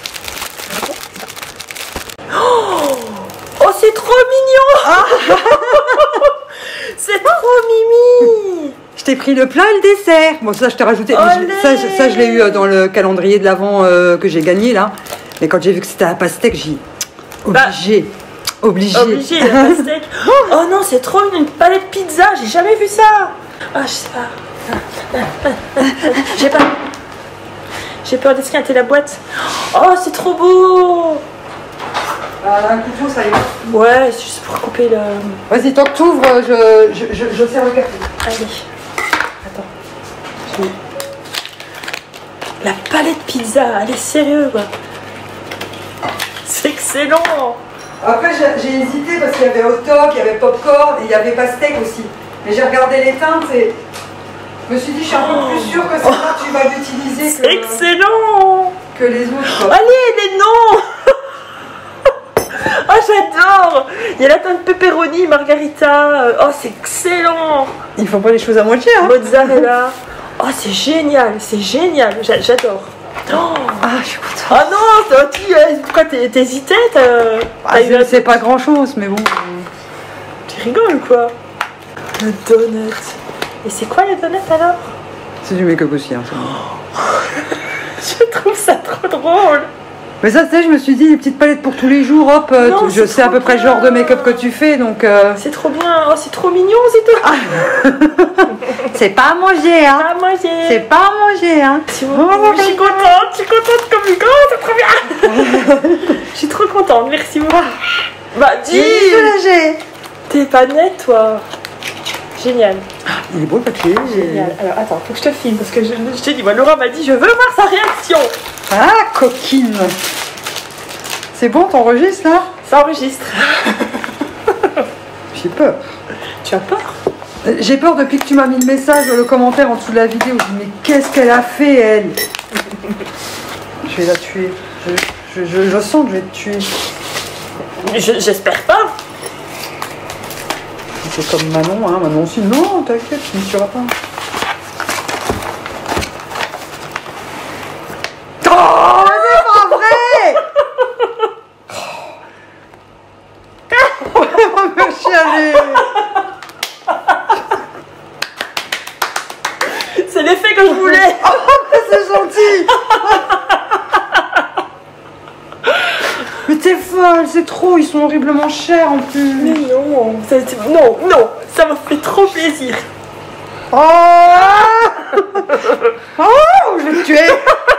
Oh, c'est trop mignon. Ah. C'est trop mimi. Je t'ai pris le plat et le dessert. Bon, ça, je t'ai rajouté. Je, ça, je, ça, je l'ai eu dans le calendrier de l'avant euh, que j'ai gagné, là. Mais quand j'ai vu que c'était un pastèque, j'ai obligé. Bah, obligé. Obligé, la pastèque. Oh non, c'est trop une palette pizza. J'ai jamais vu ça. Ah, je sais pas. J'ai pas. J'ai peur d'esquinter la boîte. Oh, c'est trop beau. Euh, un couteau, ça y est. Ouais, c'est juste pour couper le... Vas-y, tant que t'ouvres, je, je, je, je sers le café. Allez. Attends. Je... La palette pizza, elle est sérieuse, quoi. C'est excellent. Après, j'ai hésité parce qu'il y avait hot dog, il y avait popcorn et il y avait pastèque aussi. Mais j'ai regardé les teintes et je me suis dit, je suis un peu plus sûre que c'est ça que tu vas l'utiliser. C'est que... excellent. que les autres. Allez, les noms. Oh, j'adore. Il y a la teinte pepperoni, margarita. Oh, c'est excellent. Ils font pas les choses à moitié, hein. Mozzarella. Oh, c'est génial, c'est génial. J'a- J'adore. Oh. Ah, je suis contente. Ah non, toi, tu, euh, pourquoi t'hé- t'hésitais? t'as- Ah, t'as eu un- c'est c'est pas grand chose, mais bon. Tu rigoles, quoi. Le donut. Et c'est quoi le donut alors? C'est du make-up aussi, hein. Je trouve ça trop drôle. Mais ça, tu sais, je me suis dit, les petites palettes pour tous les jours, hop, euh, Non, tu- je c'est sais à trop peu près le bien. genre de make-up que tu fais, donc. euh, C'est trop bien. Oh, c'est trop mignon, c'est tout. C'est pas à manger, hein. Ah, manger. C'est pas à manger, hein. Merci beaucoup. Je suis contente, je suis contente comme une grande, c'est trop bien. Je suis trop contente, merci beaucoup. Bah, dis, J'ai soulagée. t'es pas nette, toi. Génial, Il est beau le papier. génial. Alors, attends, faut que je te filme parce que je, je te dis, moi, Laura m'a dit, je veux voir sa réaction. Ah, coquine. C'est bon, t'enregistres là? Ça enregistre. J'ai peur. Tu as peur? J'ai peur depuis que tu m'as mis le message, le commentaire en dessous de la vidéo. Je me dis, mais qu'est-ce qu'elle a fait, elle? Je vais la tuer. Je, je, je, je sens que je vais te tuer. Je- J'espère pas. C'est comme Manon, hein. Manon aussi. Non, t'inquiète, tu ne tueras pas. Oh, c'est pas vrai! On va me chialer. C'est l'effet que je voulais. C'est gentil. Mais t'es folle, c'est trop, ils sont horriblement chers en plus. Mais non, ça- c'est- non, non, ça m'a fait trop plaisir. Oh, oh, je vais te tuer.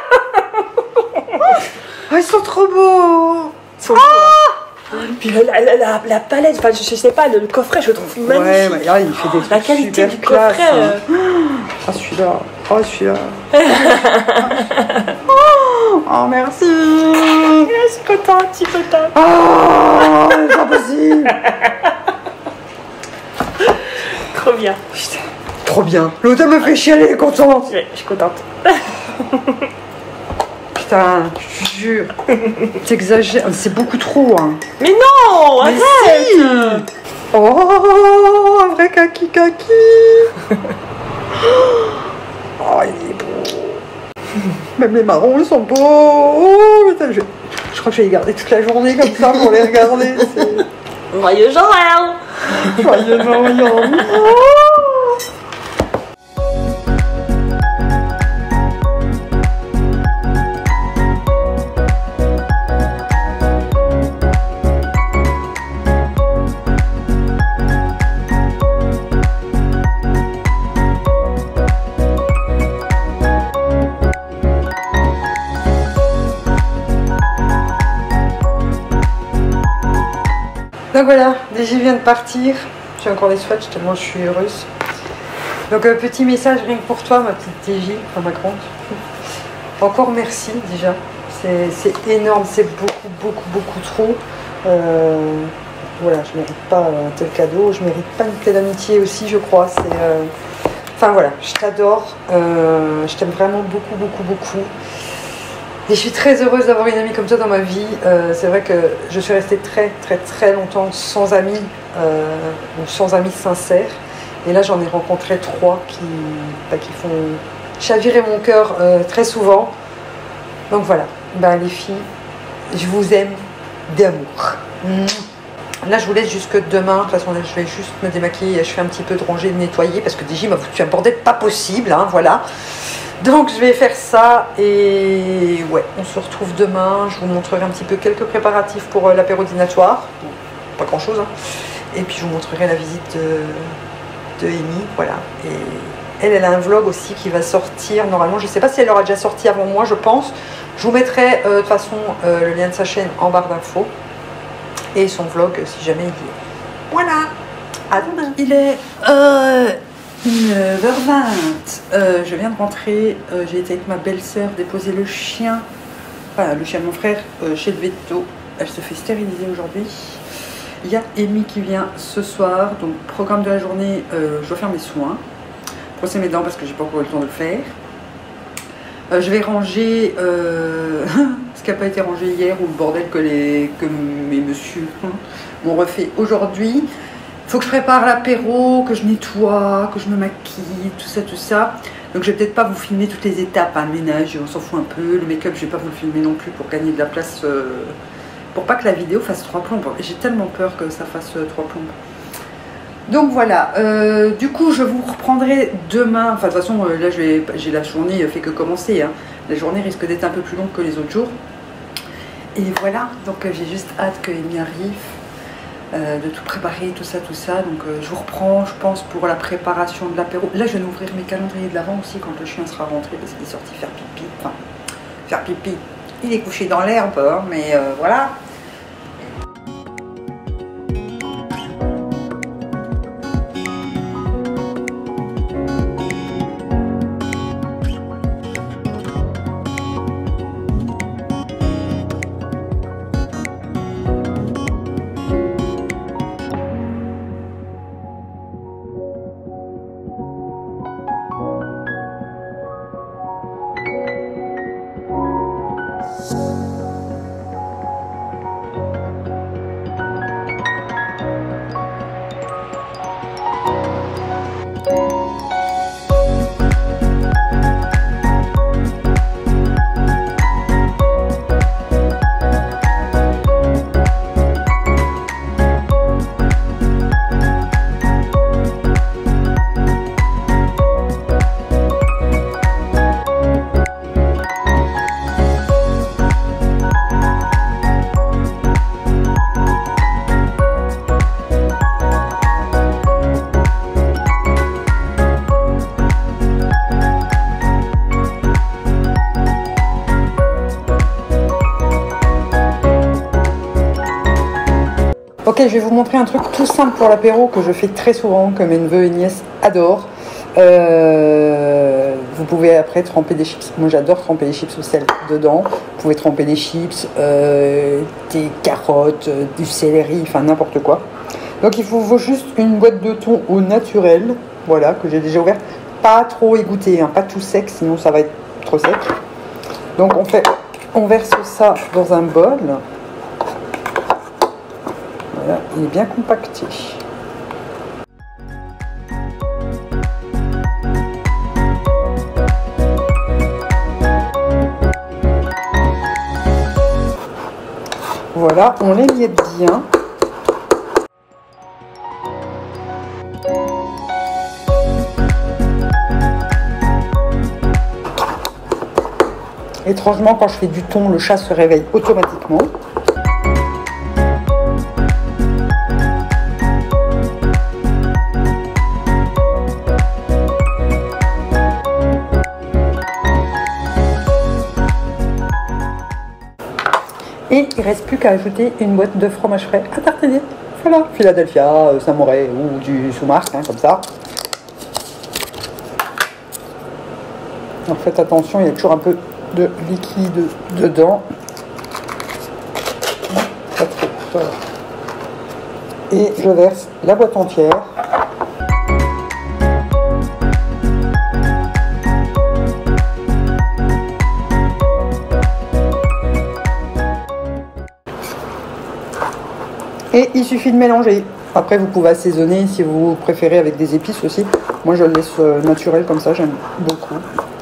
Oh, ils sont trop beaux. Ils sont beaux, hein. Puis la, la, la, la palette, enfin, je, je sais pas, le, le coffret, je le trouve Ouais, magnifique. mais là, il fait des trucs La qualité super du classe, coffret. hein. euh, Ah, celui-là. Oh, celui-là. oh, oh, merci. Je suis contente, je suis contente. Oh, c'est pas possible. Trop bien. Putain, trop bien. L'autre me fait chialer, elle est contente. Ouais, je suis contente. Putain, je te jure. T'exagères. C'est beaucoup trop, hein. Mais non, Mais arrête. si. Oh, un vrai kaki kaki. Oh, il est beau. Même les marrons, ils sont beaux. Oh, putain, je... je crois que je vais les garder toute la journée comme ça pour les regarder. C'est... Joyeux Joël. Joyeux Noël. Oh. Donc voilà, D J vient de partir. J'ai encore des swatchs tellement je suis heureuse. Donc un petit message rien que pour toi, ma petite D J, enfin ma grande. Encore merci déjà. C'est c'est énorme, c'est beaucoup, beaucoup, beaucoup trop. Euh, voilà, je mérite pas un tel cadeau. Je mérite pas une telle amitié aussi, je crois. C'est, euh, enfin voilà, je t'adore. Euh, je t'aime vraiment beaucoup, beaucoup, beaucoup. Et je suis très heureuse d'avoir une amie comme toi dans ma vie. Euh, c'est vrai que je suis restée très très très longtemps sans amis, euh, ou sans amis sincères. Et là j'en ai rencontré trois qui, bah, qui font chavirer mon cœur euh, très souvent. Donc voilà, bah, les filles, je vous aime d'amour. Là je vous laisse jusque demain. De toute façon là, je vais juste me démaquiller, je fais un petit peu de ranger, de nettoyer parce que D J m'a foutu un bordel pas possible, hein, voilà. Donc je vais faire ça et ouais, on se retrouve demain. Je vous montrerai un petit peu quelques préparatifs pour euh, l'apéro dînatoire. Bon, pas grand chose, hein. Et puis je vous montrerai la visite de, de Amy, voilà. Et elle, elle a un vlog aussi qui va sortir normalement. Je ne sais pas si elle aura déjà sorti avant moi, je pense. Je vous mettrai euh, de toute façon euh, le lien de sa chaîne en barre d'infos. Et son vlog si jamais il y est. Voilà, à demain. Il est... Euh... neuf heures vingt, euh, je viens de rentrer, euh, j'ai été avec ma belle-sœur déposer le chien, enfin le chien de mon frère, euh, chez le veto. Elle se fait stériliser aujourd'hui. Il y a Amy qui vient ce soir, donc programme de la journée, euh, je dois faire mes soins, brosser mes dents parce que j'ai pas encore eu le temps de le faire. Euh, je vais ranger euh, ce qui n'a pas été rangé hier ou le bordel que, les, que mes messieurs m'ont refait aujourd'hui. Il faut que je prépare l'apéro, que je nettoie, que je me maquille, tout ça, tout ça. Donc je vais peut-être pas vous filmer toutes les étapes, hein, ménage, on s'en fout un peu. Le make-up, je vais pas vous le filmer non plus pour gagner de la place, euh, pour pas que la vidéo fasse trois plombes. J'ai tellement peur que ça fasse euh, trois plombes. Donc voilà, euh, du coup je vous reprendrai demain. Enfin de toute façon, euh, là j'ai la journée fait que commencer. Hein. La journée risque d'être un peu plus longue que les autres jours. Et voilà, donc euh, j'ai juste hâte qu'il m'y arrive. Euh, de tout préparer, tout ça, tout ça. Donc euh, je vous reprends, je pense, pour la préparation de l'apéro. Là, je vais ouvrir mes calendriers de l'avant aussi quand le chien sera rentré parce qu'il est sorti faire pipi. Enfin, faire pipi. Il est couché dans l'herbe, hein, mais euh, voilà. Ok, je vais vous montrer un truc tout simple pour l'apéro que je fais très souvent, que mes neveux et nièces adorent. Euh, vous pouvez après tremper des chips. Moi j'adore tremper des chips au sel dedans. Vous pouvez tremper des chips, euh, des carottes, euh, du céleri, enfin n'importe quoi. Donc il vous faut juste une boîte de thon au naturel, voilà, que j'ai déjà ouvert. Pas trop égoutté, hein, pas tout sec, sinon ça va être trop sec. Donc on fait, on verse ça dans un bol. Voilà, il est bien compacté. Voilà, on l'émiette bien. Étrangement, quand je fais du thon, le chat se réveille automatiquement. Et il ne reste plus qu'à ajouter une boîte de fromage frais à tartiner. Voilà, Philadelphia, euh, Saint-Moré ou du sous-marque, hein, comme ça. Alors faites attention, il y a toujours un peu de liquide dedans. Pas trop, voilà. Et je verse la boîte entière. Et il suffit de mélanger. Après, vous pouvez assaisonner si vous préférez avec des épices aussi. Moi, je le laisse naturel comme ça, j'aime beaucoup.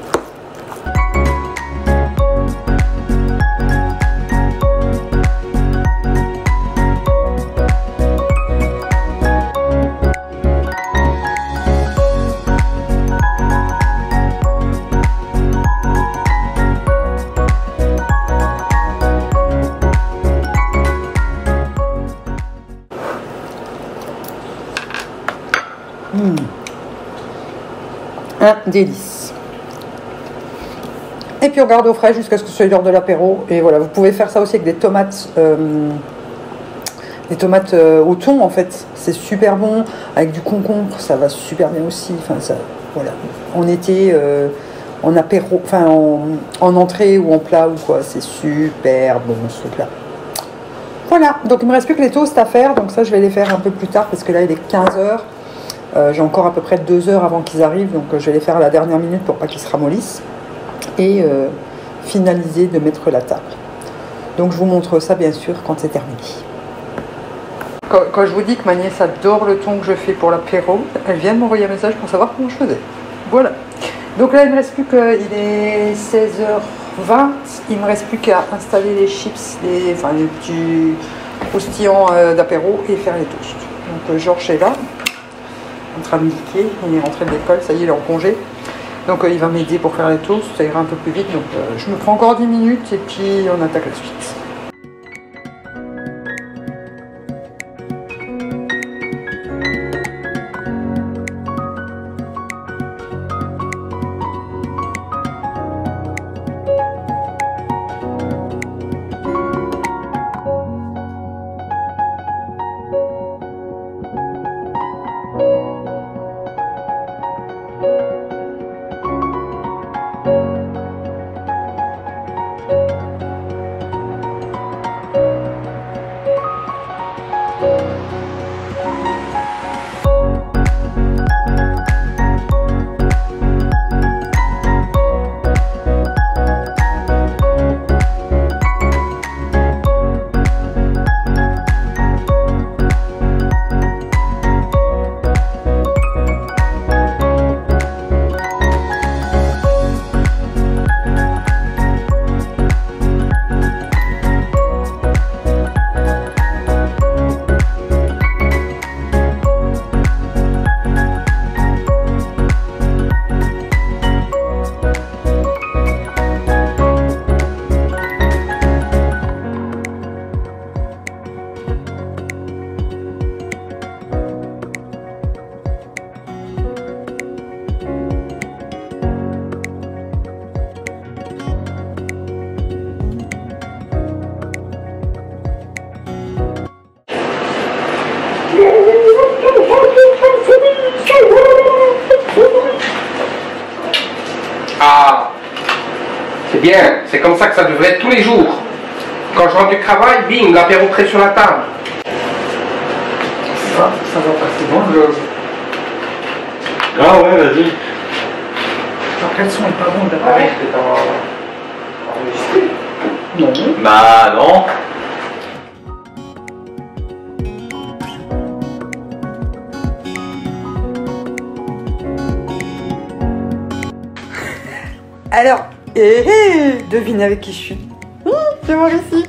Mmh. Un délice. Et puis on garde au frais jusqu'à ce que ce soit l'heure de l'apéro. Et voilà, vous pouvez faire ça aussi avec des tomates, euh, des tomates euh, au thon en fait. C'est super bon. Avec du concombre, ça va super bien aussi. Enfin, ça, voilà. En été, euh, en apéro, enfin en, en entrée ou en plat ou quoi, c'est super bon ce truc-là. Voilà. Donc il me reste plus que les toasts à faire. Donc ça, je vais les faire un peu plus tard parce que là, il est quinze heures. Euh, j'ai encore à peu près deux heures avant qu'ils arrivent, donc euh, je vais les faire à la dernière minute pour pas qu'ils se ramollissent. et euh, finaliser de mettre la table. Donc je vous montre ça bien sûr quand c'est terminé. Quand, quand je vous dis que ma nièce adore le ton que je fais pour l'apéro, elle vient de m'envoyer un message pour savoir comment je faisais. Voilà. Donc là il ne me reste plus que, il est seize heures vingt, il ne me reste plus qu'à installer les chips, les, enfin les petits croustillants euh, d'apéro et faire les toasts. Donc euh, Georges est là, en train de niquer, il est rentré de l'école, ça y est, il est en congé. Donc euh, il va m'aider pour faire les toasts, ça ira un peu plus vite. Donc euh, je me prends encore dix minutes et puis on attaque la suite. Ah, c'est bien, c'est comme ça que ça devrait être tous les jours. Quand je rentre du travail, bing, l'apéro prêt sur la table. Ça, ça va passer bon, je... Ah ouais, vas-y. Après le son est pas bon d'appareil, c'est enregistré. Non. Bah non. Alors, hé hé, devine avec qui je suis. Hum, c'est moi ici.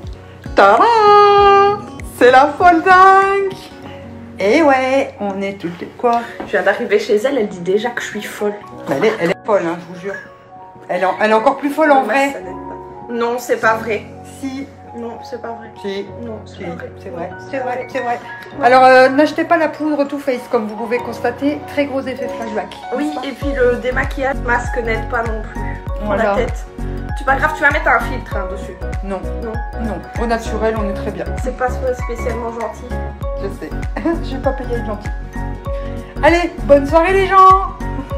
Tadam, c'est la folle dingue. Et ouais, on est toutes les quoi. Je viens d'arriver chez elle, elle dit déjà que je suis folle. Elle est, elle est folle, hein, je vous jure. Elle est, elle est encore plus folle en vrai. Non, c'est pas vrai. Si. Non, c'est pas vrai. Si. Non, c'est Si. pas vrai. C'est vrai, c'est vrai, c'est vrai. Alors, euh, n'achetez pas la poudre Too Faced, comme vous pouvez constater. Très gros effet flashback. Oui, et puis le démaquillage masque n'aide pas non plus. Pour Voilà. la tête. C'est pas grave, tu vas mettre un filtre hein, dessus. Non, Non, non. Au naturel, on est très bien. c'est pas spécialement gentil. Je sais. Je vais pas payer avec gentil. Allez, bonne soirée les gens.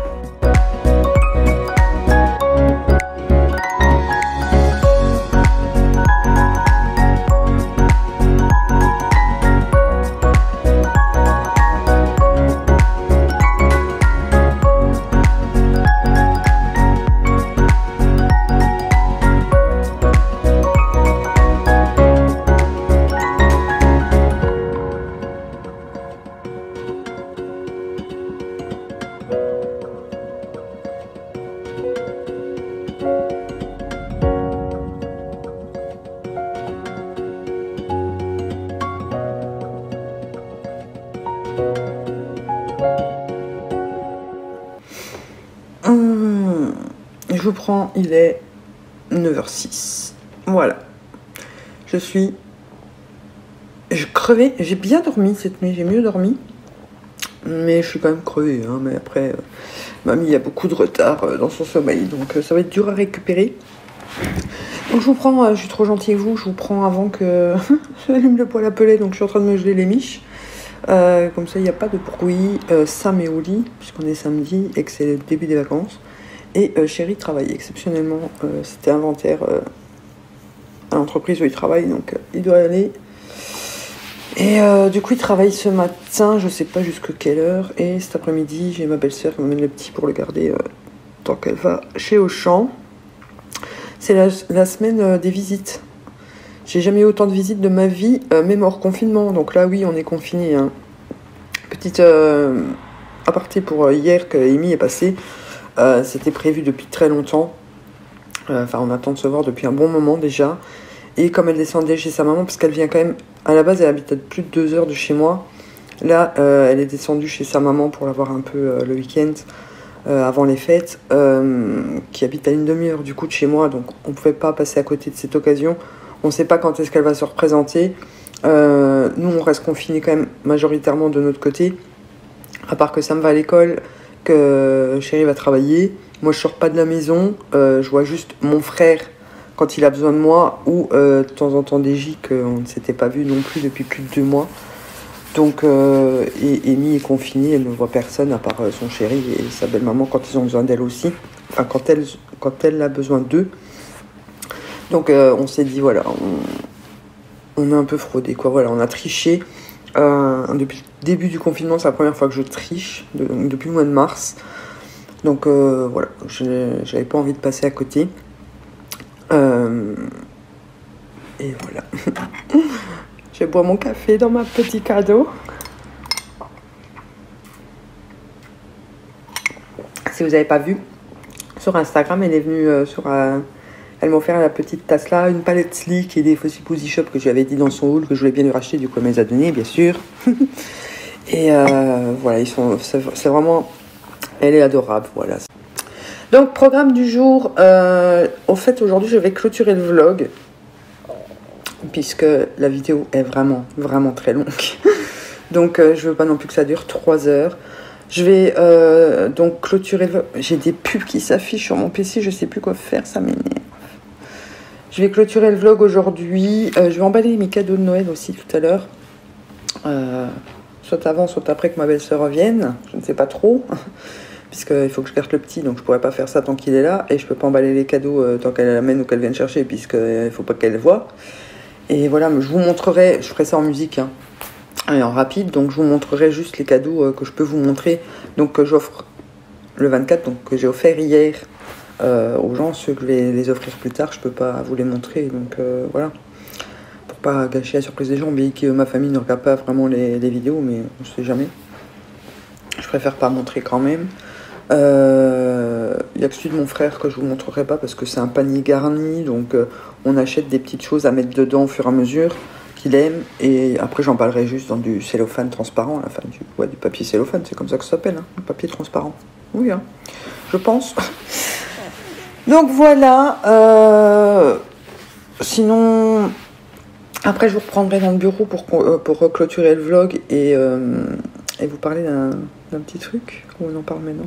Hum, je vous prends, il est neuf heures six. Voilà. Je suis... Je crevais, j'ai bien dormi cette nuit, j'ai mieux dormi. Mais je suis quand même crevée, hein, mais après, euh, mamie a beaucoup de retard euh, dans son sommeil, donc euh, ça va être dur à récupérer. Donc je vous prends, euh, je suis trop gentille avec vous, je vous prends avant que j'allume le poêle à peler, donc je suis en train de me geler les miches. Euh, comme ça il n'y a pas de bruit. euh, Sam est au lit puisqu'on est samedi et que c'est le début des vacances, et euh, Chéri travaille exceptionnellement. euh, c'était inventaire euh, à l'entreprise où il travaille, donc euh, il doit y aller, et euh, du coup il travaille ce matin, je sais pas jusqu'à quelle heure, et cet après-midi j'ai ma belle-sœur qui m'amène le petit pour le garder euh, tant qu'elle va chez Auchan. C'est la, la semaine euh, des visites. J'ai jamais eu autant de visites de ma vie, euh, même hors confinement. Donc là, oui, on est confiné. Hein. Petite euh, aparté pour euh, hier que Amy est passée. Euh, C'était prévu depuis très longtemps. Euh, enfin, on attend de se voir depuis un bon moment déjà. Et comme elle descendait chez sa maman, parce qu'elle vient quand même... À la base, elle habite à plus de deux heures de chez moi. Là, euh, elle est descendue chez sa maman pour la voir un peu euh, le week-end. Euh, avant les fêtes, euh, qui habite à une demi-heure du coup de chez moi, donc on ne pouvait pas passer à côté de cette occasion. On ne sait pas quand est-ce qu'elle va se représenter. Euh, nous, on reste confinés quand même majoritairement de notre côté, à part que Sam va à l'école, que Chérie va travailler. Moi, je sors pas de la maison, euh, je vois juste mon frère quand il a besoin de moi, ou euh, de temps en temps des J qu'on ne s'était pas vu non plus depuis plus de deux mois. Donc, euh, et Amy est confinée, elle ne voit personne à part euh, son chéri et sa belle-maman quand ils ont besoin d'elle aussi. Enfin, quand elle, quand elle a besoin d'eux. Donc, euh, on s'est dit, voilà, on, on a un peu fraudé, quoi. Voilà, on a triché. Euh, depuis le début du confinement, c'est la première fois que je triche, de, depuis le mois de mars. Donc, euh, voilà, je n'avais pas envie de passer à côté. Euh, et voilà. Je bois mon café dans ma petit cadeau. Si vous n'avez pas vu, sur Instagram, elle est venue euh, sur... Euh, elle m'a offert la petite tasse là, une palette Sleek et des Fossil Pussy Shop que j'avais dit dans son haul, que je voulais bien lui racheter, du coup elle me les a donné, bien sûr. Et euh, voilà, ils sont, c'est, c'est vraiment... Elle est adorable, voilà. Donc, programme du jour. Euh, en fait, aujourd'hui, je vais clôturer le vlog. Puisque la vidéo est vraiment, vraiment très longue. Donc, euh, je veux pas non plus que ça dure trois heures. Je vais euh, donc clôturer le... J'ai des pubs qui s'affichent sur mon P C, je sais plus quoi faire, ça m'énerve. Je vais clôturer le vlog aujourd'hui. Euh, je vais emballer mes cadeaux de Noël aussi tout à l'heure. Euh, soit avant, soit après que ma belle-sœur revienne. Je ne sais pas trop. Puisqu'il faut que je garde le petit, donc je pourrais pas faire ça tant qu'il est là. Et je peux pas emballer les cadeaux euh, tant qu'elle l'amène ou qu'elle vienne chercher, puisqu'il euh, faut pas qu'elle le voie. Et voilà, je vous montrerai, je ferai ça en musique hein, et en rapide, donc je vous montrerai juste les cadeaux euh, que je peux vous montrer, donc que j'offre le vingt-quatre, donc que j'ai offert hier euh, aux gens, ceux que je vais les offrir plus tard, je peux pas vous les montrer, donc euh, voilà, pour pas gâcher la surprise des gens, mais que ma famille ne regarde pas vraiment les, les vidéos, mais on sait jamais, je préfère pas montrer quand même. Il euh, y a que celui de mon frère que je vous montrerai pas parce que c'est un panier garni, donc euh, on achète des petites choses à mettre dedans au fur et à mesure qu'il aime, et après j'emballerai juste dans du cellophane transparent, enfin du, ouais, du papier cellophane, c'est comme ça que ça s'appelle, hein, le papier transparent. Oui, hein, je pense. Donc voilà. Euh, sinon, après je vous reprendrai dans le bureau pour, pour clôturer le vlog et, euh, et vous parler d'un, d'un petit truc. Ou on en parle maintenant.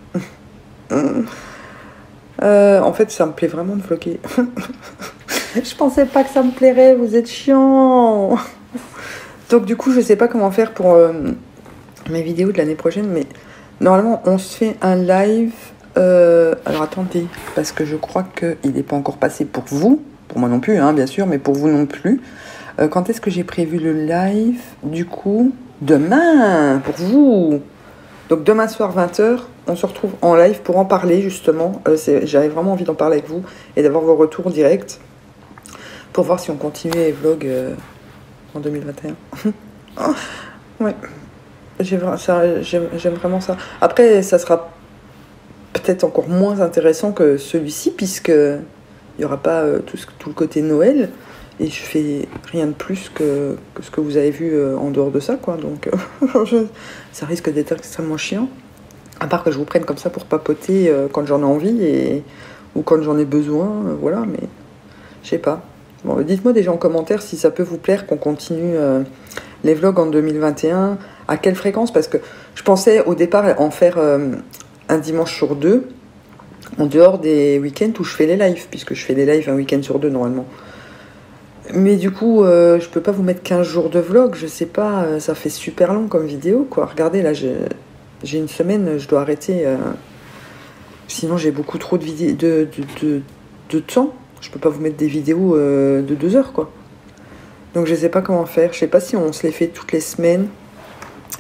Euh, en fait, ça me plaît vraiment de vlogger. Je pensais pas que ça me plairait, vous êtes chiant. Donc du coup, je sais pas comment faire pour euh, mes vidéos de l'année prochaine, mais normalement, on se fait un live. Euh, alors attendez, parce que je crois qu'il n'est pas encore passé pour vous, pour moi non plus, hein, bien sûr, mais pour vous non plus. Euh, quand est-ce que j'ai prévu le live? Du coup, demain, pour vous. Donc demain soir vingt heures, on se retrouve en live pour en parler justement. Euh, c'est, j'avais vraiment envie d'en parler avec vous et d'avoir vos retours directs pour voir si on continue les vlogs euh, en deux mille vingt et un. Oh, ouais, j'ai, ça, j'aime, j'aime vraiment ça. Après, ça sera peut-être encore moins intéressant que celui-ci puisque il n'y aura pas euh, tout, ce, tout le côté Noël. Et je fais rien de plus que, que ce que vous avez vu euh, en dehors de ça, quoi. Donc, euh, je, ça risque d'être extrêmement chiant. À part que je vous prenne comme ça pour papoter euh, quand j'en ai envie et, ou quand j'en ai besoin, euh, voilà. Mais je sais pas. Bon, dites-moi déjà en commentaire si ça peut vous plaire qu'on continue euh, les vlogs en deux mille vingt et un. À quelle fréquence? Parce que je pensais au départ en faire euh, un dimanche sur deux, en dehors des week-ends où je fais les lives, puisque je fais les lives un week-end sur deux normalement. Mais du coup, euh, je peux pas vous mettre quinze jours de vlog, je sais pas, euh, ça fait super long comme vidéo, quoi. Regardez, là, j'ai, j'ai une semaine, je dois arrêter. Euh, sinon, j'ai beaucoup trop de, vidé- de, de, de, de temps. Je peux pas vous mettre des vidéos euh, de deux heures, quoi. Donc, je sais pas comment faire. Je sais pas si on se les fait toutes les semaines.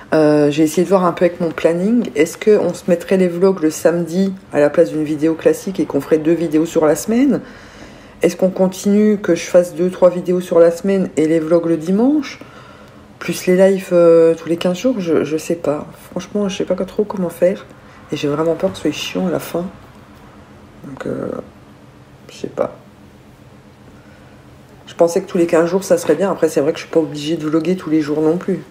Euh, j'ai essayé de voir un peu avec mon planning. Est-ce qu'on se mettrait les vlogs le samedi à la place d'une vidéo classique et qu'on ferait deux vidéos sur la semaine? Est-ce qu'on continue que je fasse deux trois vidéos sur la semaine et les vlogs le dimanche? Plus les lives euh, tous les quinze jours? Je, je sais pas. Franchement, je sais pas trop comment faire. Et j'ai vraiment peur que ce soit chiant à la fin. Donc, euh, je sais pas. Je pensais que tous les quinze jours, ça serait bien. Après, c'est vrai que je suis pas obligée de vlogger tous les jours non plus.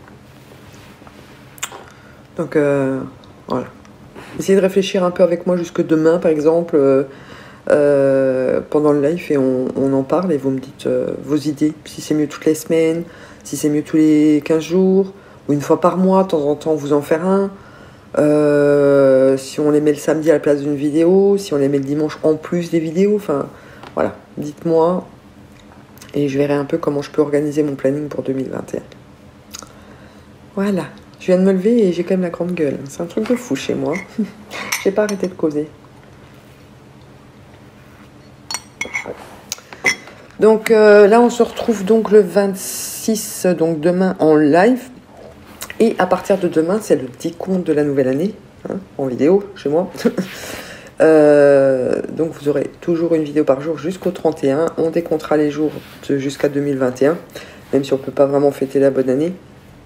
Donc, euh, voilà. Essayez de réfléchir un peu avec moi jusque demain, par exemple, euh, euh, pendant le live, et on, on en parle, et vous me dites euh, vos idées. Si c'est mieux toutes les semaines, si c'est mieux tous les quinze jours, ou une fois par mois, de temps en temps, vous en faire un. Euh, si on les met le samedi à la place d'une vidéo, si on les met le dimanche en plus des vidéos, enfin, voilà. Dites-moi, et je verrai un peu comment je peux organiser mon planning pour deux mille vingt et un. Voilà. Je viens de me lever et j'ai quand même la grande gueule. C'est un truc de fou chez moi. J'ai pas arrêté de causer. Donc euh, là, on se retrouve donc le vingt-six, donc demain en live. Et à partir de demain, c'est le décompte de la nouvelle année, hein, en vidéo, chez moi. euh, donc vous aurez toujours une vidéo par jour jusqu'au trente et un. On décomptera les jours jusqu'à deux mille vingt et un, même si on ne peut pas vraiment fêter la bonne année.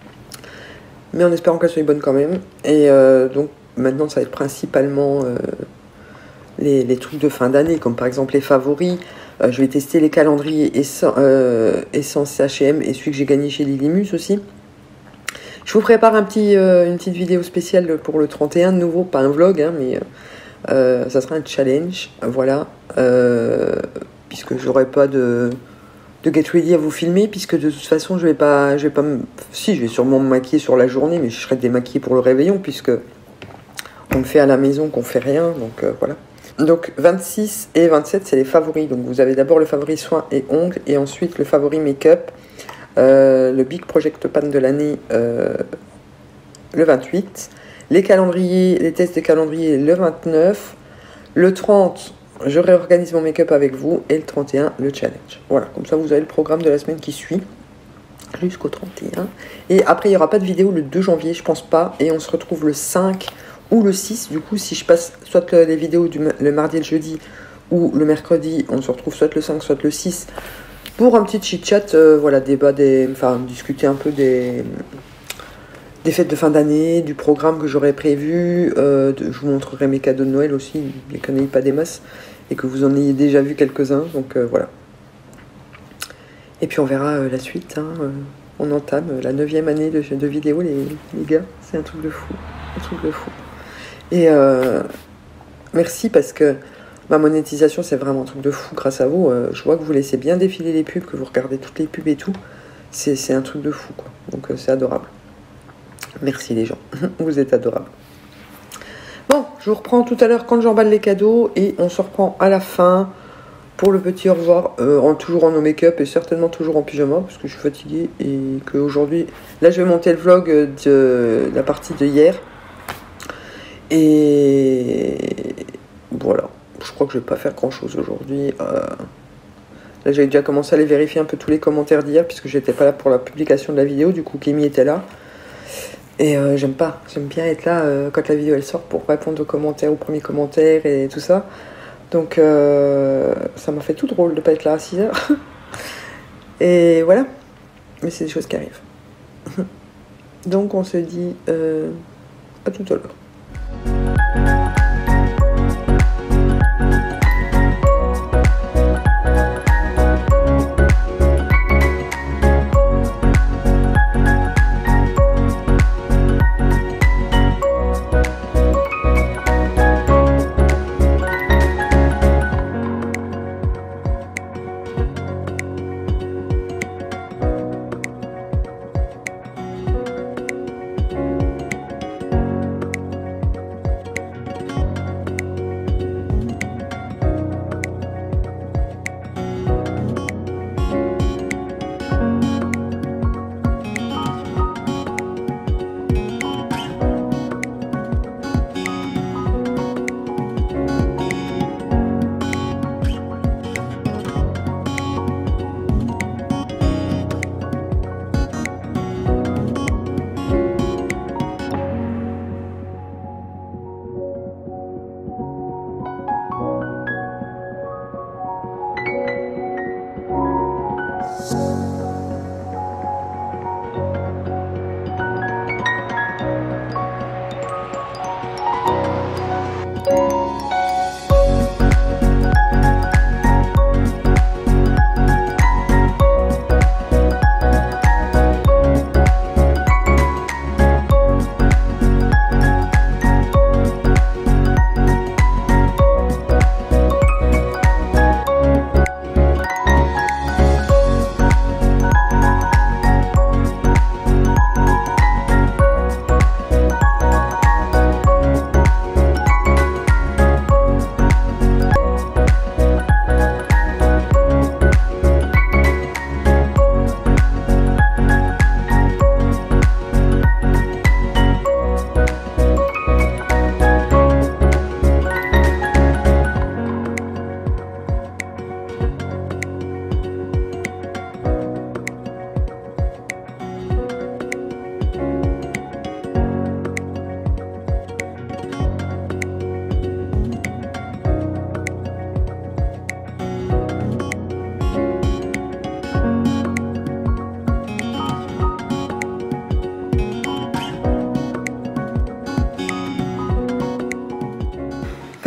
Mais en espérant qu'elle soit bonne quand même. Et euh, donc maintenant, ça va être principalement euh, les, les trucs de fin d'année, comme par exemple les favoris. Euh, je vais tester les calendriers Essence, euh, Essence H et M et celui que j'ai gagné chez Lilimus aussi. Je vous prépare un petit, euh, une petite vidéo spéciale pour le trente et un de nouveau, pas un vlog, hein, mais euh, ça sera un challenge, voilà. Euh, puisque j'aurai pas de... de get ready à vous filmer, puisque de toute façon je vais pas je vais pas me... si je vais sûrement me maquiller sur la journée, mais je serai démaquillée pour le réveillon, puisque on le fait à la maison, qu'on fait rien, donc euh, voilà. Donc vingt-six et vingt-sept, c'est les favoris. Donc vous avez d'abord le favori soins et ongles, et ensuite le favori make-up, euh, le big project pan de l'année euh, le vingt-huit, les calendriers, les tests de calendrier le vingt-neuf, le trente je réorganise mon make-up avec vous, et le trente et un, le challenge. Voilà, comme ça vous avez le programme de la semaine qui suit jusqu'au trente et un. Et après, il n'y aura pas de vidéo le deux janvier, je pense pas. Et on se retrouve le cinq ou le six. Du coup, si je passe soit les vidéos du, le mardi et le jeudi, ou le mercredi, on se retrouve soit le cinq, soit le six, pour un petit chit-chat, euh, voilà, débat, des, enfin, discuter un peu des... des fêtes de fin d'année, du programme que j'aurais prévu, euh, de, je vous montrerai mes cadeaux de Noël aussi, les connais pas des masses, et que vous en ayez déjà vu quelques-uns, donc euh, voilà. Et puis on verra euh, la suite, hein, euh, on entame la neuvième année de, de vidéo, les, les gars, c'est un truc de fou, un truc de fou. Et euh, merci, parce que ma monétisation, c'est vraiment un truc de fou grâce à vous. Euh, je vois que vous laissez bien défiler les pubs, que vous regardez toutes les pubs et tout, c'est un truc de fou, quoi. Donc euh, c'est adorable. Merci les gens, vous êtes adorables. Bon, je vous reprends tout à l'heure quand j'emballe les cadeaux, et on se reprend à la fin pour le petit au revoir, euh, en, toujours en no make-up et certainement toujours en pyjama, parce que je suis fatiguée et qu'aujourd'hui... Là, je vais monter le vlog de, de la partie de hier. Et voilà, je crois que je vais pas faire grand-chose aujourd'hui. Euh... Là, j'avais déjà commencé à aller vérifier un peu tous les commentaires d'hier, puisque j'étais pas là pour la publication de la vidéo, du coup, Kémy était là. Et euh, j'aime pas, j'aime bien être là euh, quand la vidéo elle sort pour répondre aux commentaires, aux premiers commentaires et tout ça. Donc euh, ça m'a fait tout drôle de pas être là à six heures. Et voilà, mais c'est des choses qui arrivent. Donc on se dit euh, à tout à l'heure.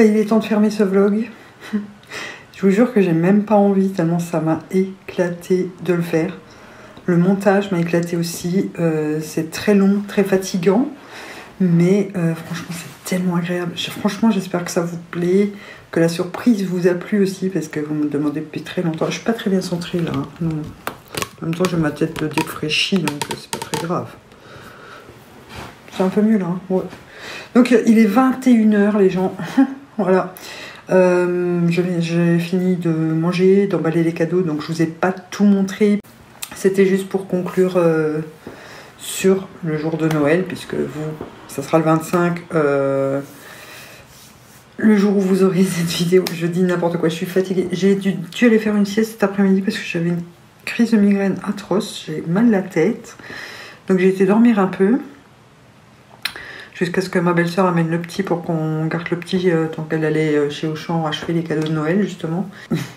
bah, il est temps de fermer ce vlog. Je vous jure que j'ai même pas envie, tellement ça m'a éclaté de le faire. Le montage m'a éclaté aussi. Euh, c'est très long, très fatigant. Mais euh, franchement, c'est tellement agréable. Franchement, j'espère que ça vous plaît. Que la surprise vous a plu aussi. Parce que vous me demandez depuis très longtemps. Je suis pas très bien centrée là. Hein. Non. En même temps, j'ai ma tête défraîchie. Donc, c'est pas très grave. C'est un peu mieux là. Hein. Ouais. Donc, il est vingt et une heures, les gens. Voilà. Euh, j'ai fini de manger, d'emballer les cadeaux. Donc, je vous ai pas tout montré. C'était juste pour conclure euh, sur le jour de Noël, puisque vous, ça sera le vingt-cinq, euh, le jour où vous aurez cette vidéo. Je dis n'importe quoi, je suis fatiguée. J'ai dû, dû aller faire une sieste cet après-midi parce que j'avais une crise de migraine atroce, j'ai mal la tête. Donc j'ai été dormir un peu, jusqu'à ce que ma belle-sœur amène le petit pour qu'on garde le petit euh, tant qu'elle allait euh, chez Auchan achever les cadeaux de Noël, justement.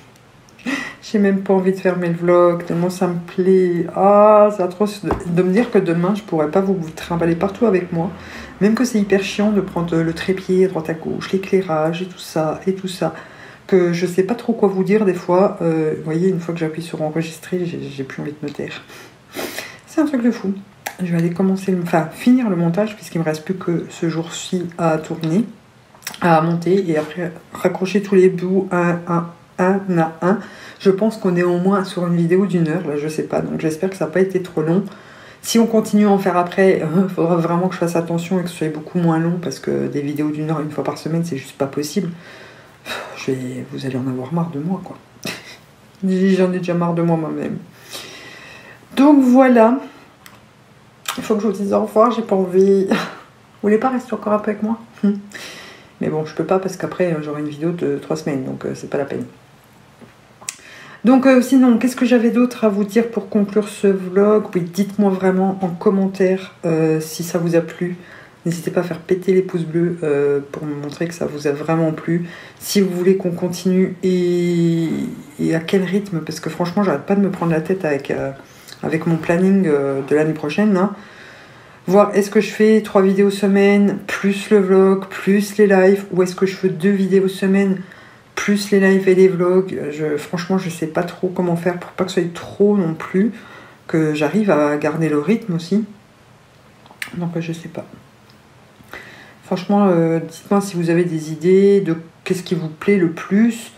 J'ai même pas envie de fermer le vlog, tellement ça me plaît. Ah, c'est atroce de, de me dire que demain, je pourrais pas vous, vous trimballer partout avec moi. Même que c'est hyper chiant de prendre le trépied à droite à gauche, l'éclairage et tout ça, et tout ça. Que je sais pas trop quoi vous dire des fois. Euh, vous voyez, une fois que j'appuie sur enregistrer, j'ai plus envie de me taire. C'est un truc de fou. Je vais aller commencer, le, enfin finir le montage, puisqu'il me reste plus que ce jour-ci à tourner, à monter, et après raccrocher tous les bouts un, un, un à un. Je pense qu'on est au moins sur une vidéo d'une heure, là je sais pas, donc j'espère que ça n'a pas été trop long. Si on continue à en faire après, il euh, faudra vraiment que je fasse attention et que ce soit beaucoup moins long, parce que des vidéos d'une heure une fois par semaine, c'est juste pas possible. Je vais, vous allez en avoir marre de moi, quoi. J'en ai déjà marre de moi moi-même. Donc voilà. Il faut que je vous dise au revoir, j'ai pas envie. Vous voulez pas rester encore un peu avec moi? Mais bon, je peux pas parce qu'après j'aurai une vidéo de trois semaines, donc euh, c'est pas la peine. Donc euh, sinon, qu'est-ce que j'avais d'autre à vous dire pour conclure ce vlog? Oui, dites-moi vraiment en commentaire euh, si ça vous a plu. N'hésitez pas à faire péter les pouces bleus euh, pour me montrer que ça vous a vraiment plu. Si vous voulez qu'on continue et, et à quel rythme, parce que franchement, j'arrête pas de me prendre la tête avec, euh, avec mon planning euh, de l'année prochaine. Hein. Voir est-ce que je fais trois vidéos semaine, plus le vlog, plus les lives, ou est-ce que je fais deux vidéos semaine, plus les lives et les vlogs. Je, franchement, je sais pas trop comment faire pour pas que ce soit trop non plus, que j'arrive à garder le rythme aussi. Donc je sais pas. Franchement, euh, dites-moi si vous avez des idées de qu'est-ce qui vous plaît le plus.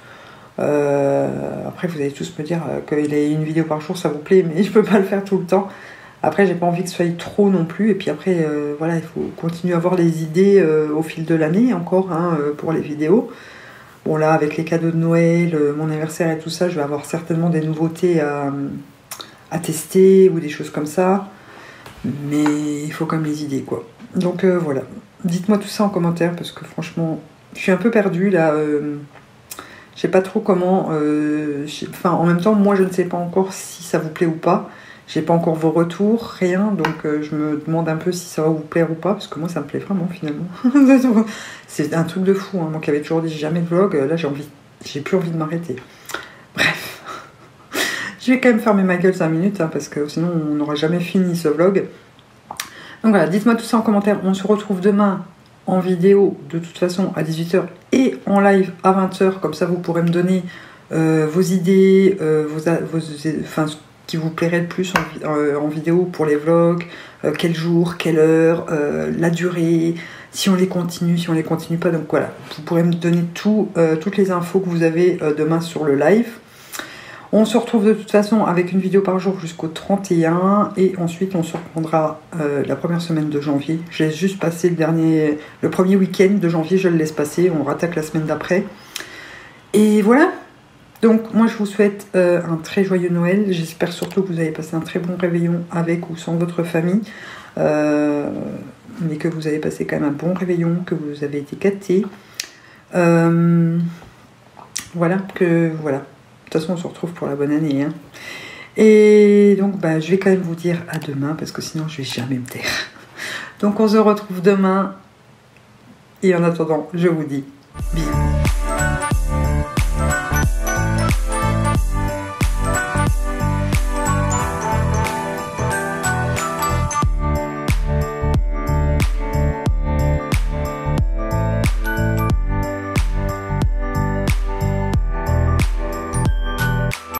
Euh, après, vous allez tous me dire euh, qu'il y a une vidéo par jour, ça vous plaît, mais je peux pas le faire tout le temps. Après, j'ai pas envie que ce soit trop non plus. Et puis après, euh, voilà, il faut continuer à avoir les idées euh, au fil de l'année encore hein, euh, pour les vidéos. Bon là, avec les cadeaux de Noël, euh, mon anniversaire et tout ça, je vais avoir certainement des nouveautés à, à tester ou des choses comme ça. Mais il faut quand même les idées, quoi. Donc euh, voilà. Dites-moi tout ça en commentaire parce que franchement, je suis un peu perdue là. Euh, je sais pas trop comment... Euh, enfin, en même temps, moi, je ne sais pas encore si ça vous plaît ou pas. J'ai pas encore vos retours, rien, donc euh, je me demande un peu si ça va vous plaire ou pas, parce que moi ça me plaît vraiment finalement. C'est un truc de fou, hein. Moi qui avais toujours dit jamais de vlog, là j'ai envie, j'ai plus envie de m'arrêter. Bref, je vais quand même fermer ma gueule cinq minutes, hein, parce que sinon on n'aura jamais fini ce vlog. Donc voilà, dites-moi tout ça en commentaire, on se retrouve demain en vidéo de toute façon à dix-huit heures et en live à vingt heures, comme ça vous pourrez me donner euh, vos idées, euh, vos, vos, enfin, qui vous plairait le plus en, euh, en vidéo pour les vlogs, euh, quel jour, quelle heure, euh, la durée, si on les continue, si on les continue pas. Donc voilà, vous pourrez me donner tout, euh, toutes les infos que vous avez euh, demain sur le live. On se retrouve de toute façon avec une vidéo par jour jusqu'au trente et un et ensuite on se reprendra euh, la première semaine de janvier. Je laisse juste passer le dernier, le premier week-end de janvier, je le laisse passer, on rattaque la semaine d'après. Et voilà. Donc moi je vous souhaite euh, un très joyeux Noël, j'espère surtout que vous avez passé un très bon réveillon avec ou sans votre famille, euh, mais que vous avez passé quand même un bon réveillon, que vous avez été gâtés. Euh, voilà, que voilà. De toute façon on se retrouve pour la bonne année. Hein. Et donc bah, je vais quand même vous dire à demain, parce que sinon je vais jamais me taire. Donc on se retrouve demain, et en attendant je vous dis bisous.